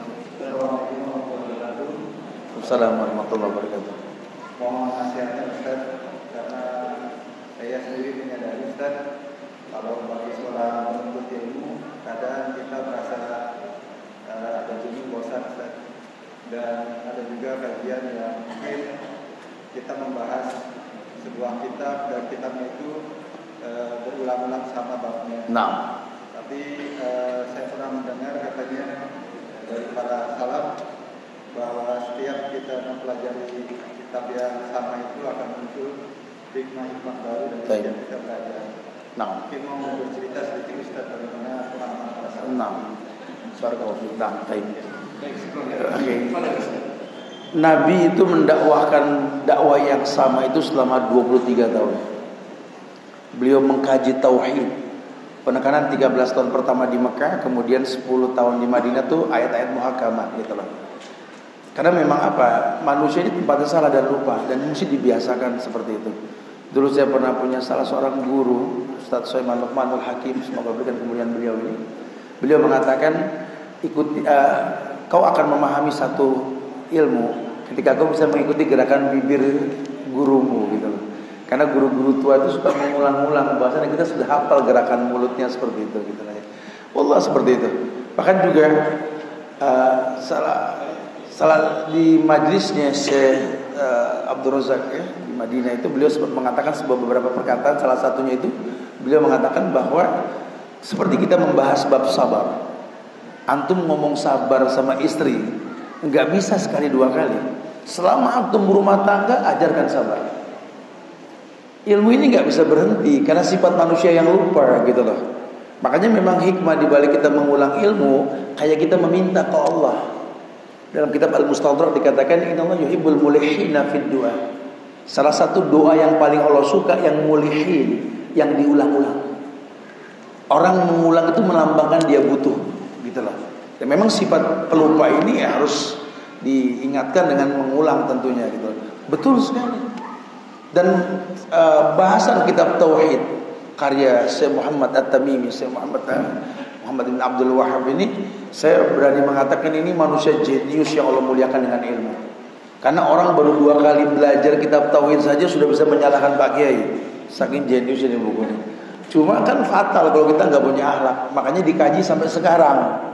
Assalamualaikum warahmatullahi wabarakatuh. Mohon nasihatnya Ustaz, karena saya sendiri menyadari Ustaz, kalau bagi seorang penuntut ilmu, kadang kita merasa ada jenuh, bosan Ustaz. Dan ada juga kajian yang mungkin kita membahas sebuah kitab dan kitabnya itu berulang-ulang sama babnya. Nah. Tapi saya pernah mendengar katanya dari para salaf bahwa setiap kita mempelajari kitab yang sama itu akan muncul hikmah-hikmah baru dari setiap kita belajar. Nah. Mungkin mau bercerita sedikit Ustaz bagaimana pengalaman para salaf. Nah. Barakallahu. Nah, baik. Oke. Nabi itu mendakwahkan dakwah yang sama itu selama 23 tahun. Beliau mengkaji tauhid. Penekanan 13 tahun pertama di Mekah, kemudian 10 tahun di Madinah tuh ayat-ayat muhakamah gitu loh. Karena memang manusia ini tempatnya salah dan lupa dan mesti dibiasakan seperti itu. Dulu saya pernah punya salah seorang guru, Ustaz Sulaiman Luqmanul Hakim, semoga berikan kemuliaan beliau ini. Beliau mengatakan, kau akan memahami satu ilmu ketika kau bisa mengikuti gerakan bibir gurumu gitu loh. Karena guru-guru tua itu suka mengulang-ulang bahasanya, kita sudah hafal gerakan mulutnya seperti itu gitu lah ya. Wallah seperti itu. Bahkan juga salah di majlisnya Syekh Abdul Razak ya, di Madinah itu beliau sempat mengatakan beberapa perkataan, salah satunya itu beliau mengatakan bahwa seperti kita membahas bab sabar. Antum ngomong sabar sama istri enggak bisa sekali dua kali. Selama antum berumah tangga, ajarkan sabar. Ilmu ini enggak bisa berhenti karena sifat manusia yang lupa gitu loh. Makanya memang hikmah di balik kita mengulang ilmu kayak kita meminta ke Allah. Dalam kitab Al-Mustadrak dikatakan innallaha yuhibbul mulihina fid du'a. Salah satu doa yang paling Allah suka yang mulihin, yang diulang-ulang. Orang mengulang itu melambangkan dia butuh gitu loh. Dan memang sifat pelupa ini harus diingatkan dengan mengulang tentunya gitu. Betul sekali. Dan bahasan kitab tauhid karya Syekh Muhammad At-Tamimi, Syekh Muhammad bin Abdul Wahhab ini, saya berani mengatakan ini manusia jenius yang Allah muliakan dengan ilmu. Karena orang baru 2 kali belajar kitab tauhid saja sudah bisa menyalahkan Pak Kiai. Saking jenius ini bukunya. Cuma kan fatal kalau kita nggak punya akhlak. Makanya dikaji sampai sekarang,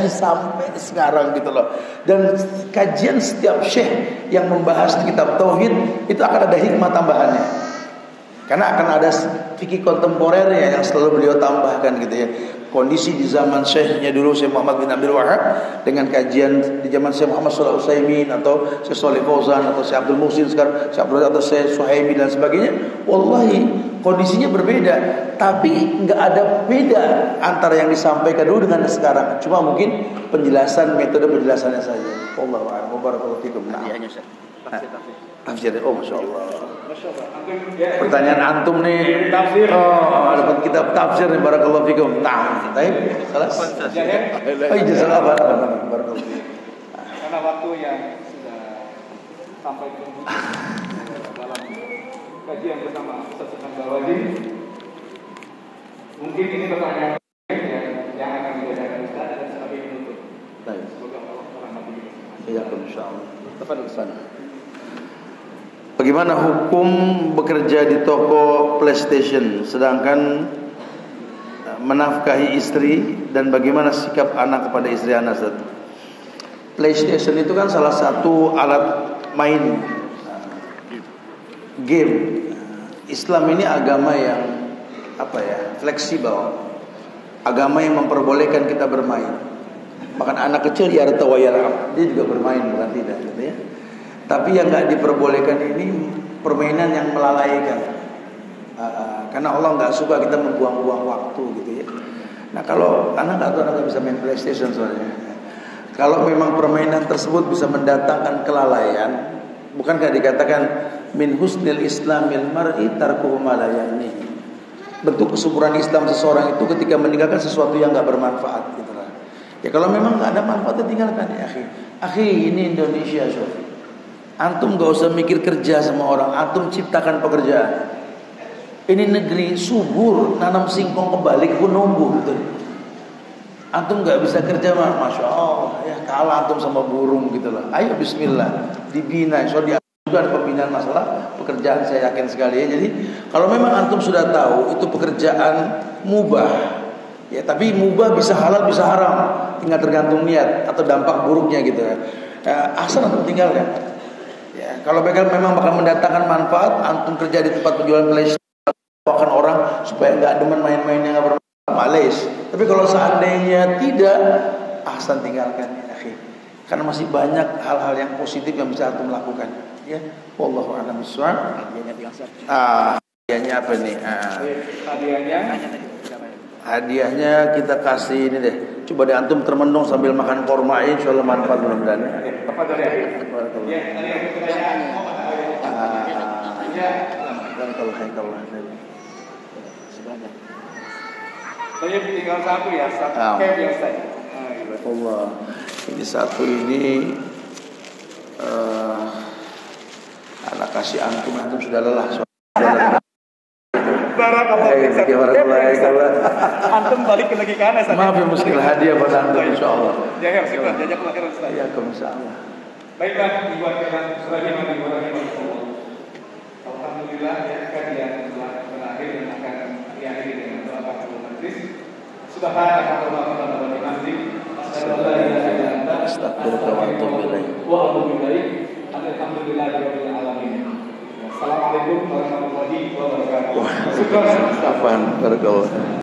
gitu loh. Dan kajian setiap syekh yang membahas kitab tauhid itu akan ada hikmah tambahannya. Karena akan ada fikih kontemporernya yang selalu beliau tambahkan gitu ya. Kondisi di zaman syekhnya dulu Syekh Muhammad bin Abdul Wahhab dengan kajian di zaman Syekh Muhammad Shalih Utsaimin atau Syekh Shalih Fauzan atau Syekh Abdul Muhsin sekarang Syekh Abdul atau Syekh Suhaimi dan sebagainya, wallahi kondisinya berbeda, tapi nggak ada beda antara yang disampaikan dulu dengan sekarang. Cuma mungkin penjelasan, metode penjelasannya saja. Wallahu a'lam. Barakallahu fikum. Nah, tafsir. Oh, masya Allah. Pertanyaan antum nih. Oh, ada kitab tafsir nih. Barakallahu fikum. Nah, baik. Salah. Oh, ijazah apa? Barakallahu fikum. Karena waktu yang sudah sampai ke dalam kajian bersama Ustaz Bawaji, mungkin ini pertanyaan yang akan dibacakan Ustaz dan sebagai penutup. Baik. Semoga Allah merahmati. Ya, insyaallah. Tafadhol Ustaz. Bagaimana hukum bekerja di toko PlayStation sedangkan menafkahi istri, dan bagaimana sikap anak kepada istri anak? PlayStation itu kan salah satu alat main game. Islam ini agama yang fleksibel. Agama yang memperbolehkan kita bermain. Bahkan anak kecil yarta wa yal'ab, dia juga bermain, bukan tidak, gitu ya. Tapi yang nggak diperbolehkan ini permainan yang melalaikan. Karena Allah nggak suka kita membuang-buang waktu, gitu ya. Nah kalau anak nggak bisa main PlayStation soalnya. Kalau memang permainan tersebut bisa mendatangkan kelalaian, bukankah dikatakan min husnil islamil mar'i tarkuhu ma la ya'ni. Bentuk kesuburan Islam seseorang itu ketika meninggalkan sesuatu yang nggak bermanfaat, gitu lah. Ya kalau memang nggak ada manfaatnya tinggalkan ya, akhi. Ini Indonesia, Sof. Antum nggak usah mikir kerja sama orang, antum ciptakan pekerjaan. Ini negeri subur, nanam singkong kebalik pun numbuh, gitu. Antum nggak bisa kerja, masya Allah, ya kalah antum sama burung, gitu lah. Ayo Bismillah, dibina. So dia juga ada pembinaan masalah pekerjaan, saya yakin sekali ya. Jadi kalau memang antum sudah tahu itu pekerjaan mubah, ya tapi mubah bisa halal bisa haram, tinggal tergantung niat atau dampak buruknya, gitu ya. Asal antum tinggalkan. Ya, kalau memang bakal mendatangkan manfaat, antum kerja di tempat penjualan PlayStation, bahkan orang supaya nggak demen main-main yang nggak bermanfaat, males. Tapi kalau seandainya tidak, ahsan tinggalkan ya, akhi. Karena masih banyak hal-hal yang positif yang bisa antum lakukan. Ya, wallahu a'lam bishawab. Hadiahnya apa nih? Hadiahnya kita kasih ini deh. Coba deh antum termenung sambil makan korma, insyaallah manfaat mudah-mudahan. Tepat dari akhir. Ya, tadi aku pertanyaan. Barakallahu. Saya tinggal satu ya, satu cap yang saya. Allah. Ini satu ini anak kasih antum sudah lelah. Barakallah. Antum balik ke negeri kanan. Maaf ya, muskil hadiah buat antum insyaallah. Ya, silakan jajak ke akhirat Ustaz. Ya, insyaallah. Baiklah, dibuatkan sebagaimana Allah. Alhamdulillah ya, kajian telah berakhir dan akan diakhiri dengan doa kafaratul majlis. Subhanakallahumma wa bihamdika asyhadu an la ilaha illa anta astaghfiruka wa atubu ilaik. Alhamdulillahirabbil alamin. Assalamualaikum warahmatullahi wabarakatuh. Waalaikumsalam warahmatullahi wabarakatuh.